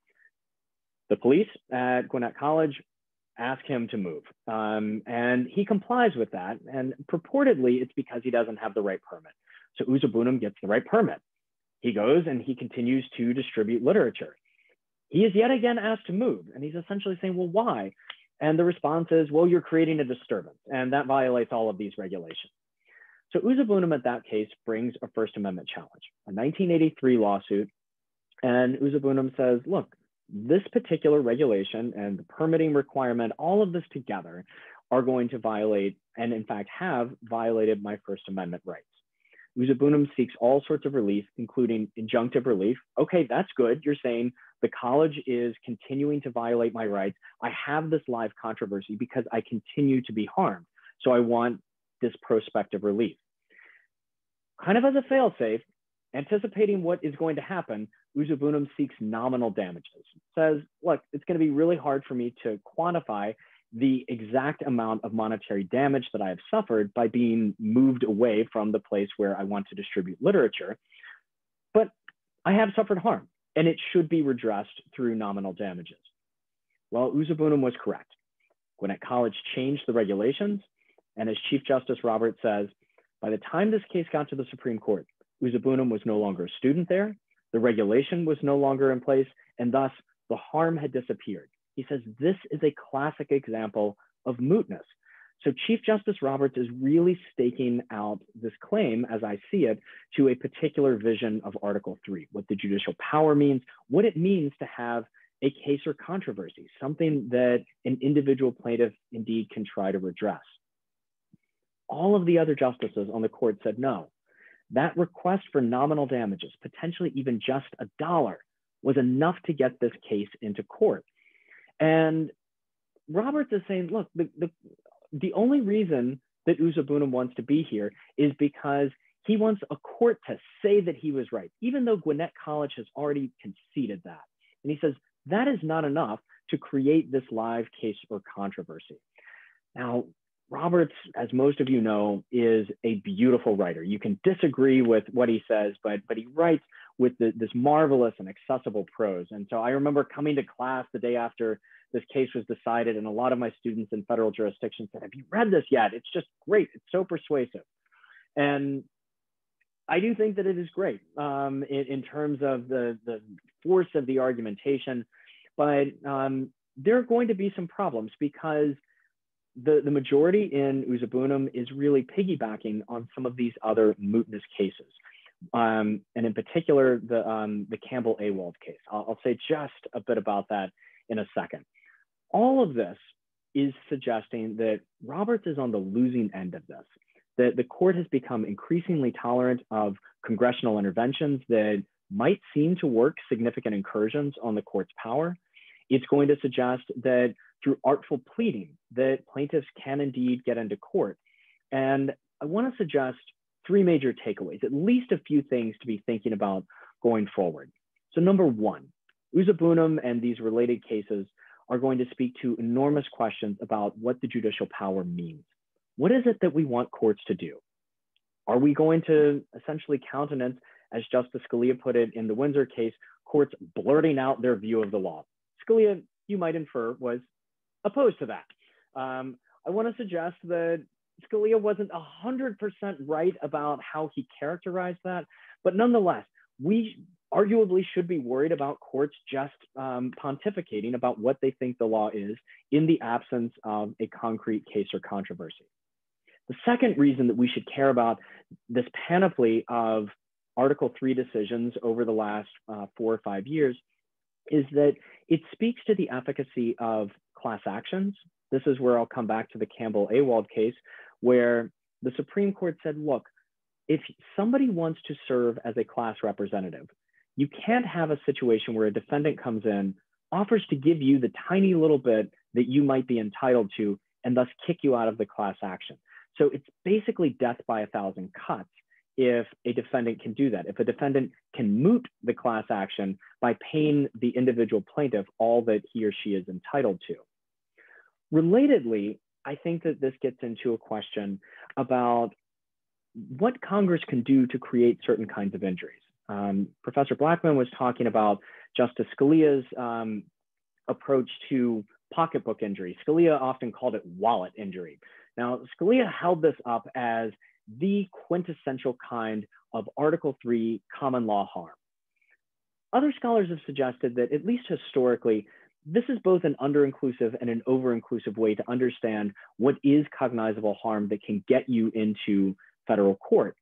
The police at Gwinnett College ask him to move, um, and he complies with that, and purportedly it's because he doesn't have the right permit. So Uzabunum gets the right permit. He goes and he continues to distribute literature. He is yet again asked to move, and he's essentially saying, well, why? And the response is, well, you're creating a disturbance, and that violates all of these regulations. So Uzabunum at that case brings a First Amendment challenge, a nineteen eighty-three lawsuit, and Uzabunum says, look, this particular regulation and the permitting requirement, all of this together are going to violate, and in fact have violated, my First Amendment rights. Uzabunum seeks all sorts of relief, including injunctive relief. Okay, that's good. You're saying the college is continuing to violate my rights. I have this live controversy because I continue to be harmed. So I want this prospective relief. Kind of as a fail-safe, anticipating what is going to happen, Uzabunum seeks nominal damages. Says, look, it's going to be really hard for me to quantify the exact amount of monetary damage that I have suffered by being moved away from the place where I want to distribute literature, but I have suffered harm, and it should be redressed through nominal damages. Well, Uzabunum was correct. Gwinnett College changed the regulations, and as Chief Justice Roberts says, by the time this case got to the Supreme Court, Uzabunum was no longer a student there, the regulation was no longer in place, and thus the harm had disappeared. He says this is a classic example of mootness. So Chief Justice Roberts is really staking out this claim, as I see it, to a particular vision of Article three, what the judicial power means, what it means to have a case or controversy, something that an individual plaintiff indeed can try to redress. All of the other justices on the court said no. That request for nominal damages, potentially even just a dollar, was enough to get this case into court. And Roberts is saying, look, the, the, the only reason that Uzabunum wants to be here is because he wants a court to say that he was right, even though Gwinnett College has already conceded that. And he says, that is not enough to create this live case or controversy. Now, Roberts, as most of you know, is a beautiful writer. You can disagree with what he says, but, but he writes with the, this marvelous and accessible prose. And so I remember coming to class the day after this case was decided, and a lot of my students in federal jurisdiction said, have you read this yet? It's just great. It's so persuasive. And I do think that it is great um, in, in terms of the, the force of the argumentation, but um, there are going to be some problems because the, the majority in Usabunum is really piggybacking on some of these other mootness cases. Um, and in particular, the, um, the Campbell-Awald case. I'll, I'll say just a bit about that in a second. All of this is suggesting that Roberts is on the losing end of this, that the court has become increasingly tolerant of congressional interventions that might seem to work significant incursions on the court's power. It's going to suggest that through artful pleading, that plaintiffs can indeed get into court. And I want to suggest three major takeaways, at least a few things to be thinking about going forward. So number one, Usabunum and these related cases are going to speak to enormous questions about what the judicial power means. What is it that we want courts to do? Are we going to essentially countenance, as Justice Scalia put it in the Windsor case, courts blurting out their view of the law? Scalia, you might infer, was opposed to that. Um, I want to suggest that Scalia wasn't one hundred percent right about how he characterized that, but nonetheless, we arguably should be worried about courts just um, pontificating about what they think the law is in the absence of a concrete case or controversy. The second reason that we should care about this panoply of Article three decisions over the last uh, four or five years is that it speaks to the efficacy of class actions. This is where I'll come back to the Campbell-Awald case, where the Supreme Court said, look, if somebody wants to serve as a class representative, you can't have a situation where a defendant comes in, offers to give you the tiny little bit that you might be entitled to, and thus kick you out of the class action. So it's basically death by a thousand cuts if a defendant can do that. If a defendant can moot the class action by paying the individual plaintiff all that he or she is entitled to. Relatedly, I think that this gets into a question about what Congress can do to create certain kinds of injuries. Um, Professor Blackman was talking about Justice Scalia's um, approach to pocketbook injury. Scalia often called it wallet injury. Now, Scalia held this up as the quintessential kind of Article three common law harm. Other scholars have suggested that, at least historically, this is both an under-inclusive and an over-inclusive way to understand what is cognizable harm that can get you into federal court.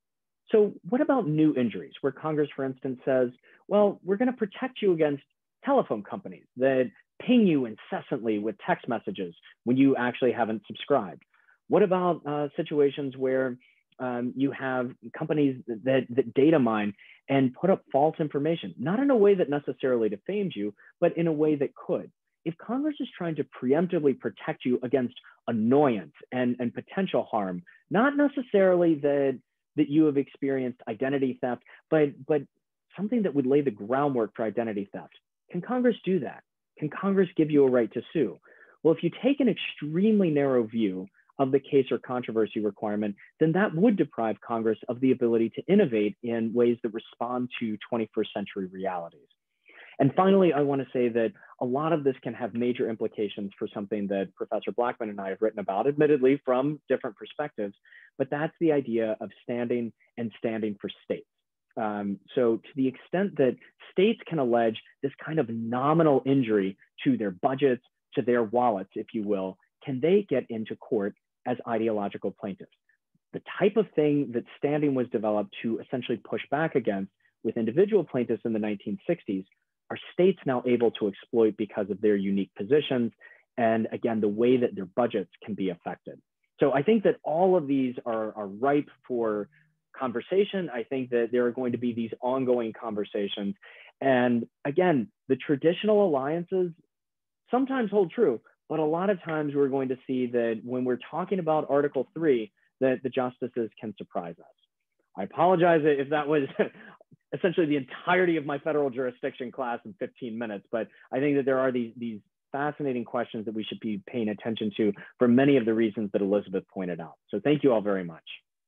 So what about new injuries, where Congress, for instance, says, well, we're going to protect you against telephone companies that ping you incessantly with text messages when you actually haven't subscribed? What about uh, situations where um, you have companies that, that data mine and put up false information, not in a way that necessarily defames you, but in a way that could? If Congress is trying to preemptively protect you against annoyance and, and potential harm, not necessarily that, that you have experienced identity theft, but, but something that would lay the groundwork for identity theft, can Congress do that? Can Congress give you a right to sue? Well, if you take an extremely narrow view of the case or controversy requirement, then that would deprive Congress of the ability to innovate in ways that respond to twenty-first century realities. And finally, I want to say that a lot of this can have major implications for something that Professor Blackman and I have written about, admittedly from different perspectives, but that's the idea of standing and standing for states. Um, so to the extent that states can allege this kind of nominal injury to their budgets, to their wallets, if you will, can they get into court as ideological plaintiffs? The type of thing that standing was developed to essentially push back against with individual plaintiffs in the nineteen sixties are states now able to exploit because of their unique positions and, again, the way that their budgets can be affected. So I think that all of these are, are ripe for conversation. I think that there are going to be these ongoing conversations. And again, the traditional alliances sometimes hold true, but a lot of times we're going to see that when we're talking about Article three, that the justices can surprise us. I apologize if that was essentially the entirety of my federal jurisdiction class in fifteen minutes, but I think that there are these, these fascinating questions that we should be paying attention to for many of the reasons that Elizabeth pointed out. So thank you all very much.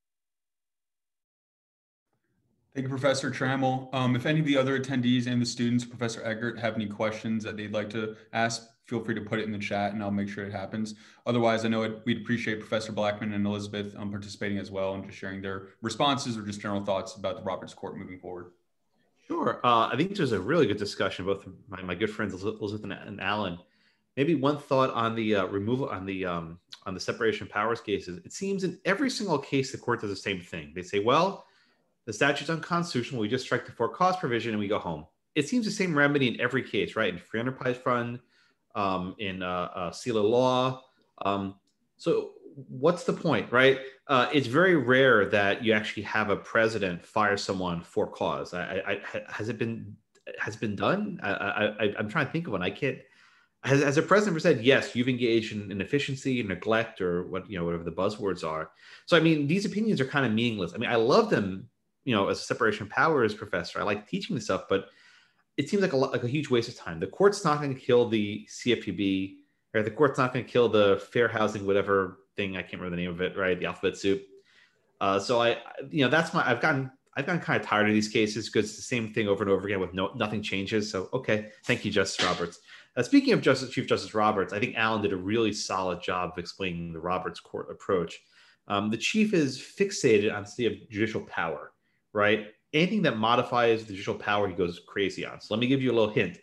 Thank you, Professor Trammell. Um, if any of the other attendees and the students, Professor Eggert, have any questions that they'd like to ask, feel free to put it in the chat and I'll make sure it happens. Otherwise, I know it, we'd appreciate Professor Blackman and Elizabeth um, participating as well and just sharing their responses or just general thoughts about the Roberts Court moving forward. Sure. Uh, I think there's a really good discussion, both my, my good friends Elizabeth and, and Alan. Maybe one thought on the uh, removal, on the um, on the separation of powers cases. It seems in every single case, the court does the same thing. They say, well, the statute's unconstitutional. We just strike the for-cause provision and we go home. It seems the same remedy in every case, right? In Free Enterprise Fund, um, in uh, uh, Seal of Law. Um, so what's the point, right? Uh, it's very rare that you actually have a president fire someone for cause. I, I, I, has it been has it been done? I, I, I'm trying to think of one. I can't. Has, has a president ever said, yes, you've engaged in inefficiency, neglect, or what, you know, whatever the buzzwords are? So, I mean, these opinions are kind of meaningless. I mean, I love them, you know, as a separation of powers professor. I like teaching this stuff, but it seems like a, like a huge waste of time. The court's not going to kill the C F P B, or the court's not going to kill the fair housing, whatever thing, I can't remember the name of it, right? The alphabet soup. Uh, so I, you know, that's my, I've gotten, I've gotten kind of tired of these cases because it's the same thing over and over again with no, nothing changes. So, okay. Thank you, Justice Roberts. Uh, speaking of Justice, Chief Justice Roberts, I think Alan did a really solid job of explaining the Roberts Court approach. Um, the chief is fixated on the state of judicial power, right? Anything that modifies the judicial power, he goes crazy on. So let me give you a little hint.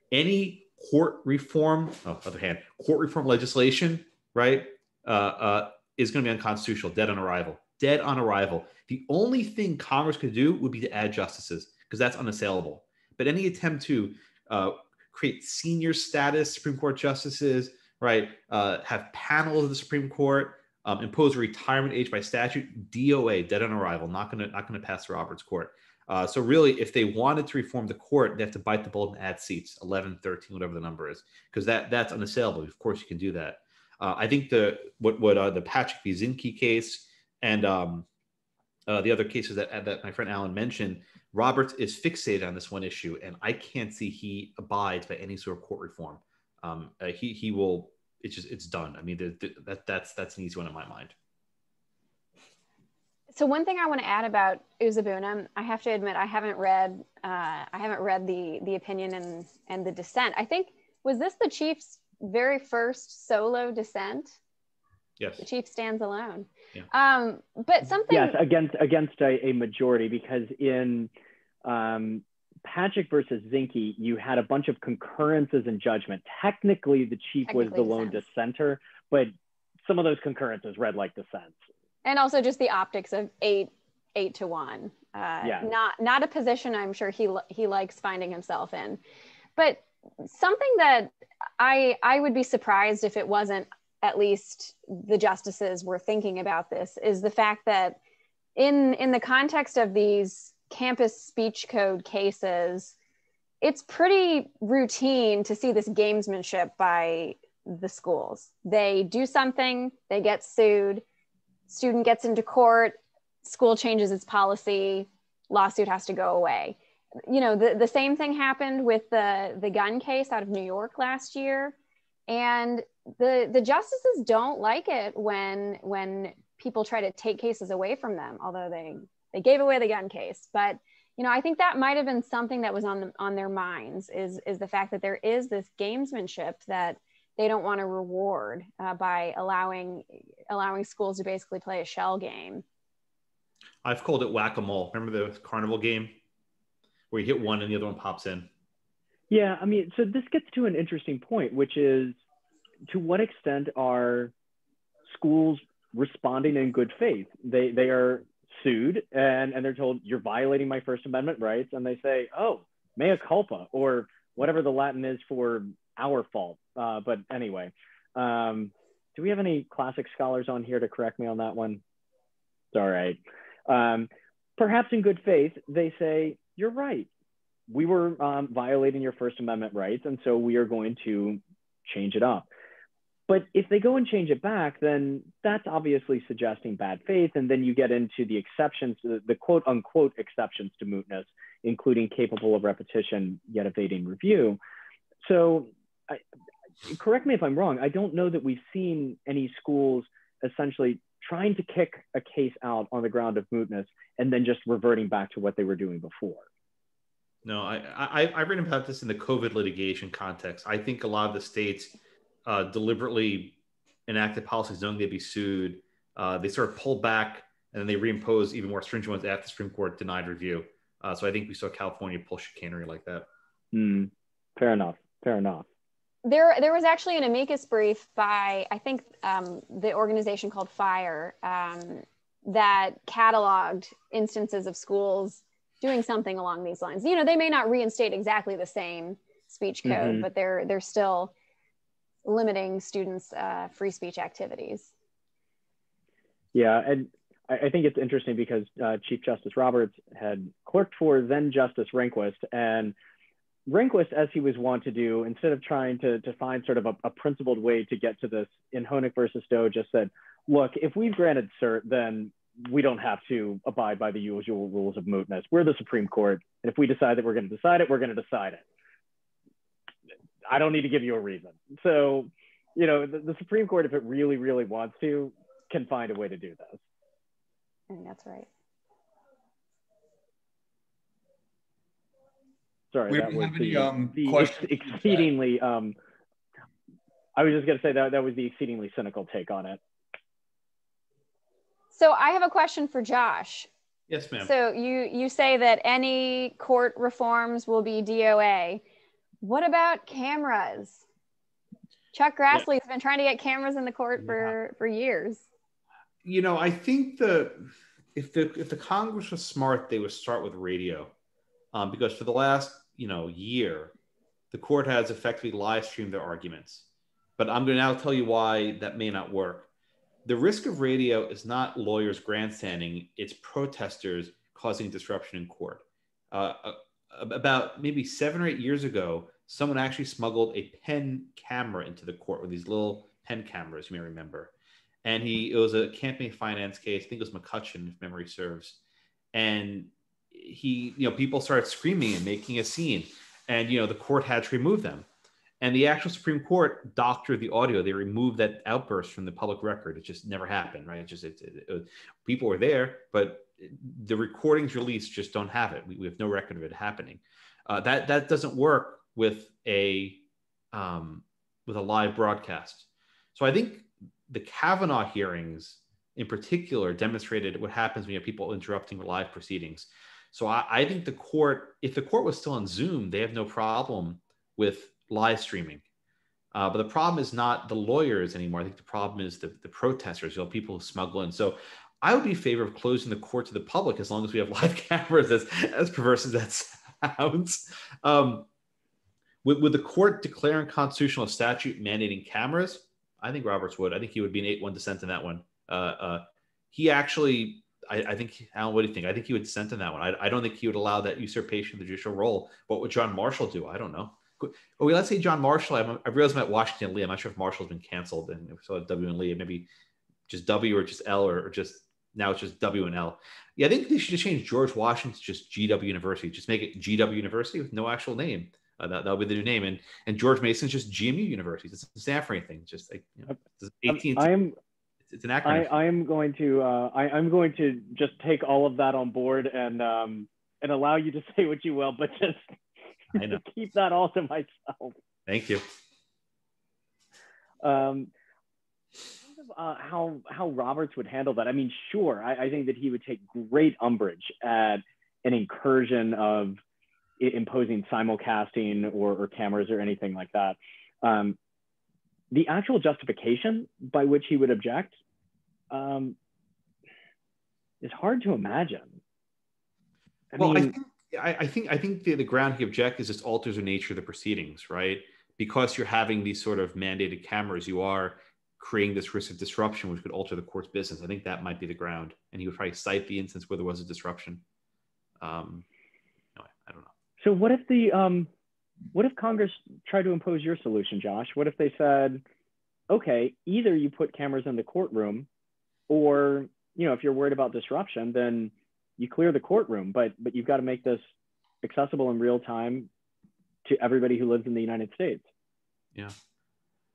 Any court reform, on the other hand, court reform legislation, right, uh, uh, is going to be unconstitutional, dead on arrival. Dead on arrival. The only thing Congress could do would be to add justices, because that's unassailable. But any attempt to uh, create senior status Supreme Court justices, right, uh, have panels of the Supreme Court, um, impose a retirement age by statute, D O A, dead on arrival, not going to not going to pass the Roberts Court. Uh, so really, if they wanted to reform the court, they have to bite the bullet and add seats, eleven, thirteen, whatever the number is, because that that's unassailable. Of course, you can do that. Uh, I think the what what uh, the Patrick v. Zinke case and um, uh, the other cases that that my friend Alan mentioned, Roberts is fixated on this one issue, and I can't see he abides by any sort of court reform. Um, uh, he he will. It's just it's done. I mean, the, the, that that's that's an easy one in my mind. So one thing I want to add about Uzabunam, I have to admit I haven't read uh, I haven't read the the opinion and and the dissent. I think, was this the chief's very first solo dissent? Yes. The chief stands alone. Yeah. Um, but something. Yes, against against a, a majority, because in um, Patrick versus Zinke, you had a bunch of concurrences in judgment. Technically, the chief was the lone dissenter, but some of those concurrences read like dissents. And also just the optics of eight, eight to one. Uh, yeah. Not not a position I'm sure he he likes finding himself in. But something that I I would be surprised if it wasn't at least the justices were thinking about this is the fact that in in the context of these campus speech code cases, it's pretty routine to see this gamesmanship by the schools. They do something, they get sued, student gets into court, school changes its policy, lawsuit has to go away. You know, the, the same thing happened with the, the gun case out of New York last year. And the, the justices don't like it when, when people try to take cases away from them, although they, they gave away the gun case. But, you know, I think that might have been something that was on, the, on their minds is, is the fact that there is this gamesmanship that they don't want to reward uh, by allowing allowing schools to basically play a shell game. I've called it whack-a-mole. Remember the carnival game where you hit one and the other one pops in? Yeah, I mean, so this gets to an interesting point, which is to what extent are schools responding in good faith? They they are sued and, and they're told, you're violating my First Amendment rights. And they say, oh, mea culpa, or whatever the Latin is for our fault. Uh, but anyway, um, do we have any classic scholars on here to correct me on that one? It's all right. Um, perhaps in good faith, they say, you're right. We were um, violating your First Amendment rights, and so we are going to change it up. But if they go and change it back, then that's obviously suggesting bad faith. And then you get into the exceptions, the, the quote unquote exceptions to mootness, including capable of repetition, yet evading review. So I, correct me if I'm wrong, I don't know that we've seen any schools essentially trying to kick a case out on the ground of mootness and then just reverting back to what they were doing before. No, I, I, I've written about this in the COVID litigation context. I think a lot of the states uh, deliberately enacted policies knowing they'd be sued. Uh, they sort of pulled back and then they reimposed even more stringent ones after the Supreme Court denied review. Uh, so I think we saw California pull chicanery like that. Mm, fair enough. Fair enough. There, there was actually an amicus brief by, I think, um, the organization called FIRE um, that cataloged instances of schools doing something along these lines. You know, they may not reinstate exactly the same speech code, mm-hmm. but they're they're still limiting students' uh, free speech activities. Yeah, and I think it's interesting because uh, Chief Justice Roberts had clerked for then Justice Rehnquist, and Rehnquist, as he was wont to do, instead of trying to, to find sort of a, a principled way to get to this in Honig versus Stowe, just said, look, if we've granted cert, then we don't have to abide by the usual rules of mootness. We're the Supreme Court, and if we decide that we're going to decide it, we're going to decide it. I don't need to give you a reason. So, you know, the, the Supreme Court, if it really, really wants to, can find a way to do this. I think that's right. Sorry, we that was have any, the, um, the ex exceedingly, um, I was just going to say that that was the exceedingly cynical take on it. So I have a question for Josh. Yes, ma'am. So you, you say that any court reforms will be D O A. What about cameras? Chuck Grassley's yeah. been trying to get cameras in the court yeah. for, for years. You know, I think the if the if the Congress was smart, they would start with radio, um, because for the last you know year, the court has effectively live streamed their arguments. But I'm going to now tell you why that may not work. The risk of radio is not lawyers grandstanding; it's protesters causing disruption in court. Uh, about maybe seven or eight years ago, someone actually smuggled a pen camera into the court with these little pen cameras, you may remember. And he, it was a campaign finance case. I think it was McCutcheon, if memory serves. And he, you know, people started screaming and making a scene. And, you know, the court had to remove them. And the actual Supreme Court doctored the audio. They removed that outburst from the public record. It just never happened, right? It just, it, it, it, people were there, but the recordings released just don't have it. We, we have no record of it happening. Uh, that, that doesn't work with a, um, with a live broadcast. So I think the Kavanaugh hearings in particular demonstrated what happens when you have people interrupting live proceedings. So I, I think the court, if the court was still on Zoom, they have no problem with live streaming. Uh, but the problem is not the lawyers anymore. I think the problem is the, the protesters, you know, people who smuggle in. So I would be in favor of closing the court to the public as long as we have live cameras, as, as perverse as that sounds. Um, would, would the court declare unconstitutional statute mandating cameras? I think Roberts would. I think he would be an eight one dissent in that one. Uh, uh, he actually, I, I think, Alan, what do you think? I think he would dissent in that one. I, I don't think he would allow that usurpation of the judicial role. What would John Marshall do? I don't know. Oh, let's say John Marshall. I, I realized I'm at Washington Lee. I'm not sure if Marshall's been canceled and if so W and Lee, maybe just W or just L or, or just now it's just W and L. Yeah, I think they should just change George Washington to just G W University. Just make it G W University with no actual name. Uh, that that'll be the new name. And and George Mason's just G M U University. It doesn't stand for anything. It's just like you know, eighteen. I am. It's an acronym. I, I am going to. Uh, I, I'm going to just take all of that on board and um, and allow you to say what you will, but just I know. keep that all to myself. Thank you. Um, uh, how how Roberts would handle that? I mean, sure. I, I think that he would take great umbrage at an incursion of imposing simulcasting or, or cameras or anything like that. Um, the actual justification by which he would object um, is hard to imagine. I well, mean, I think I, I think I think the, the ground he objects is just alters the nature of the proceedings, right? Because you're having these sort of mandated cameras, you are creating this risk of disruption, which could alter the court's business. I think that might be the ground, and he would probably cite the instance where there was a disruption. Um, no, I don't know. So what if the um, what if Congress tried to impose your solution, Josh? What if they said, okay, either you put cameras in the courtroom, or you know, if you're worried about disruption, then you clear the courtroom, but but you've got to make this accessible in real time to everybody who lives in the United States. Yeah,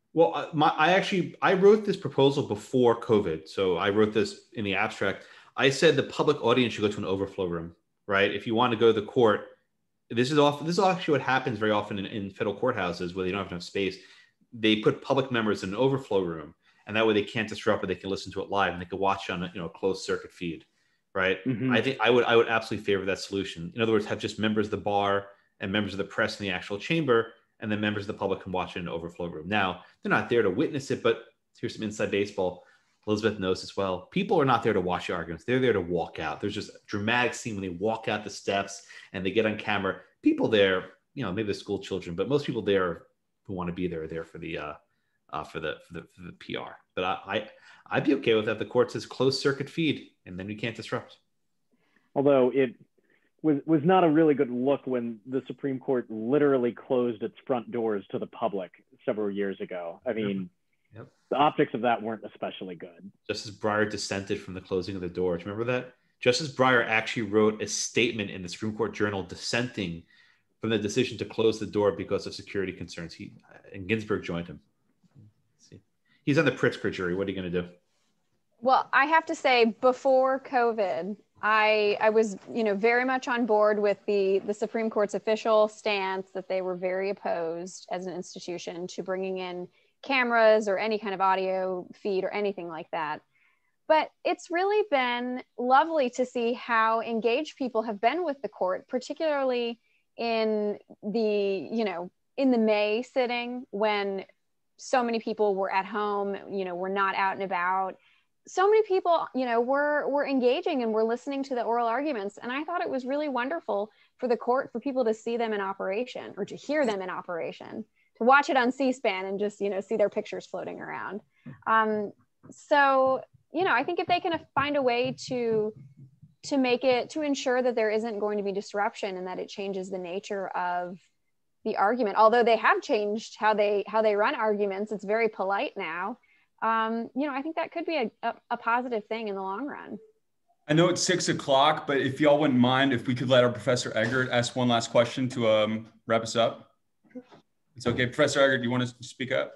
Well, uh, my, I actually, I wrote this proposal before COVID. So I wrote this in the abstract. I said the public audience should go to an overflow room, right? If you want to go to the court, this is often, this is actually what happens very often in, in federal courthouses where they don't have enough space. They put public members in an overflow room, and that way they can't disrupt, but they can listen to it live and they can watch on a, you know, closed circuit feed, right? Mm-hmm. I think I would, I would absolutely favor that solution. In other words, have just members of the bar and members of the press in the actual chamber, and then members of the public can watch it in an overflow room. Now, they're not there to witness it, but here's some inside baseball. Elizabeth knows as well. People are not there to watch the arguments. They're there to walk out. There's just a dramatic scene when they walk out the steps and they get on camera. People there, you know, maybe the school children, but most people there who want to be there are there for the, uh, uh, for the, for the, for the P R. But I, I, I'd be okay with that. The court says closed circuit feed, and then we can't disrupt. Although it was, was not a really good look when the Supreme Court literally closed its front doors to the public several years ago. I mean, yep. The optics of that weren't especially good. Justice Breyer dissented from the closing of the doors. Remember that? Justice Breyer actually wrote a statement in the Supreme Court Journal dissenting from the decision to close the door because of security concerns. He and Ginsburg joined him. See, he's on the Pritzker jury. What are you going to do? Well, I have to say, before COVID, I, I was, you know, very much on board with the, the Supreme Court's official stance that they were very opposed as an institution to bringing in cameras or any kind of audio feed or anything like that. But it's really been lovely to see how engaged people have been with the court, particularly in the, you know, in the May sitting when so many people were at home, you know, were not out and about. So many people, you know, were, were engaging and were listening to the oral arguments. And I thought it was really wonderful for the court, for people to see them in operation or to hear them in operation, to watch it on C-SPAN and just, you know, see their pictures floating around. Um, so, you know, I think if they can find a way to, to make it, to ensure that there isn't going to be disruption and that it changes the nature of the argument, although they have changed how they, how they run arguments, it's very polite now. Um, you know, I think that could be a, a, a positive thing in the long run. I know it's six o'clock, but if y'all wouldn't mind, if we could let our Professor Eggert ask one last question to um, wrap us up. It's okay. Professor Eggert, do you want to speak up?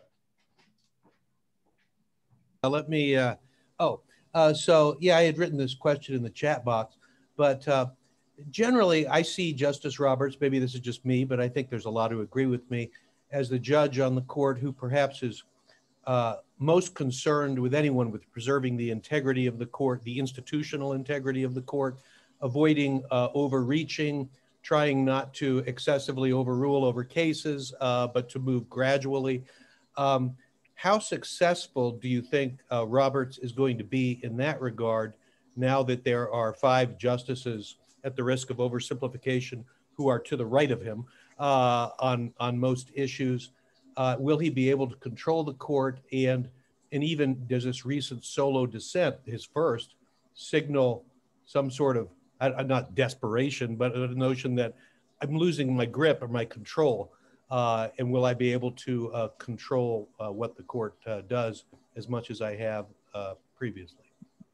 Uh, let me, uh, oh, uh, so yeah, I had written this question in the chat box, but uh, generally I see Justice Roberts, maybe this is just me, but I think there's a lot who agree with me, as the judge on the court who perhaps is uh, most concerned with anyone with preserving the integrity of the court, the institutional integrity of the court, avoiding uh, overreaching, trying not to excessively overrule over cases, uh, but to move gradually. Um, how successful do you think uh, Roberts is going to be in that regard now that there are five justices, at the risk of oversimplification, who are to the right of him uh, on, on most issues? Uh, will he be able to control the court? And, and even does this recent solo dissent, his first, signal some sort of, uh, not desperation, but a notion that I'm losing my grip or my control? Uh, and will I be able to uh, control uh, what the court uh, does as much as I have uh, previously?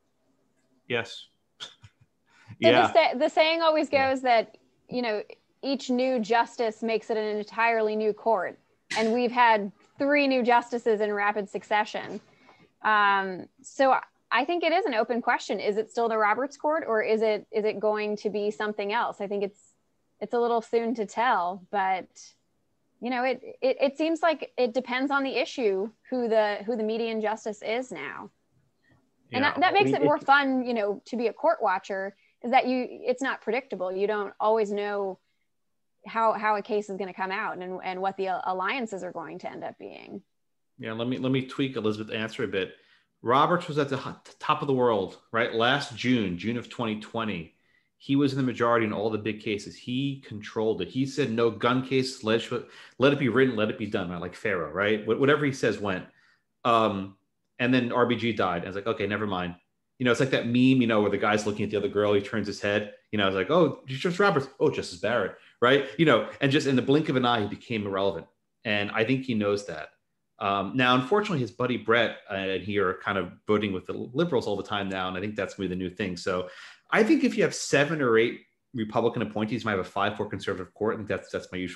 Yes. Yeah. So the, the saying always goes that, you know, each new justice makes it an entirely new court. And we've had three new justices in rapid succession. Um, so I think it is an open question. Is it still the Roberts Court, or is it is it going to be something else? I think it's it's a little soon to tell, but you know, it it, it seems like it depends on the issue who the who the median justice is now. Yeah. And that, that makes it more fun, you know, to be a court watcher, is that you it's not predictable. You don't always know how how a case is going to come out and, and what the alliances are going to end up being. Yeah, let me let me tweak Elizabeth's answer a bit. Roberts was at the top of the world, right? Last June, June of twenty twenty, he was in the majority in all the big cases. He controlled it. He said no gun cases, let, let it be written, let it be done, right? Like Pharaoh, right? Whatever he says went. Um, and then R B G died. I was like, okay, never mind. You know, it's like that meme, you know, where the guy's looking at the other girl, he turns his head, you know, I was like, oh, Justice Roberts, oh, Justice Barrett, right? You know, and just in the blink of an eye, he became irrelevant. And I think he knows that. Um, now, unfortunately, his buddy Brett and he are kind of voting with the liberals all the time now. And I think that's going to be the new thing. So I think if you have seven or eight Republican appointees, you might have a five four conservative court. I think that's, that's my usual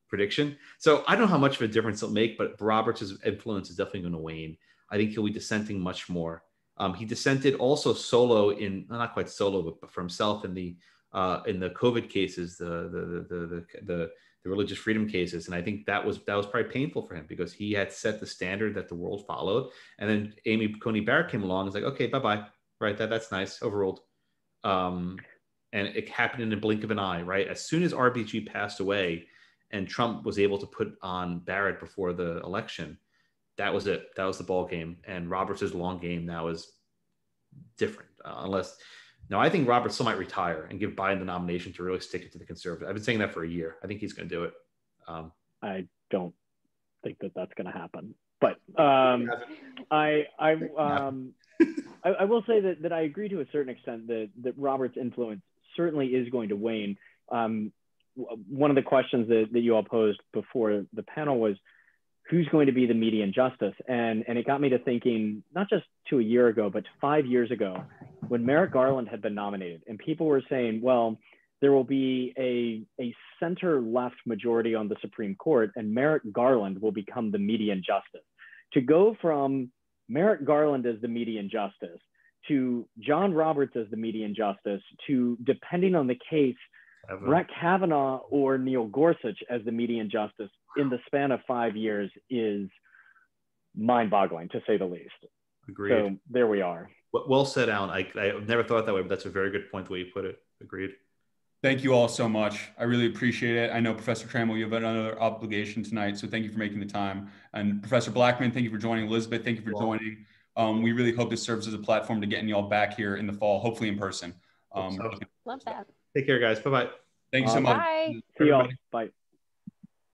prediction. So I don't know how much of a difference it'll make, but Roberts' influence is definitely going to wane. I think he'll be dissenting much more. Um, he dissented also solo in, well, not quite solo, but, but for himself in the uh, in the COVID cases, the the the the the, the religious freedom cases, and I think that was that was probably painful for him because he had set the standard that the world followed, and then Amy Coney Barrett came along and was like, okay, bye bye, right? That that's nice, overruled. Um, and it happened in a blink of an eye, right? As soon as R B G passed away, and Trump was able to put on Barrett before the election, that was it. That was the ball game. And Roberts' long game now is different, uh, unless now I think Roberts still might retire and give Biden the nomination to really stick it to the conservative. I've been saying that for a year. I think he's going to do it. Um, I don't think that that's going to happen, but um, I I um I, I will say that that I agree to a certain extent that that Roberts' influence certainly is going to wane. Um, one of the questions that, that you all posed before the panel was, who's going to be the median justice? And, and it got me to thinking, not just to a year ago, but to five years ago, when Merrick Garland had been nominated, and people were saying, well, there will be a, a center-left majority on the Supreme Court, and Merrick Garland will become the median justice. To go from Merrick Garland as the median justice to John Roberts as the median justice to, depending on the case, Brett Kavanaugh or Neil Gorsuch as the median justice in the span of five years is mind-boggling, to say the least. Agreed. So there we are. Well said, Alan. I, I never thought that way, but that's a very good point the way you put it. Agreed. Thank you all so much. I really appreciate it. I know Professor Trammell, you have another obligation tonight, so thank you for making the time. And Professor Blackman, thank you for joining. Elizabeth, thank you for joining. Um, we really hope this serves as a platform to getting y'all back here in the fall, hopefully in person. Um, Love that. Take care, guys. Bye-bye. Thank you so Uh, much. Bye. See y'all. Everybody. Bye.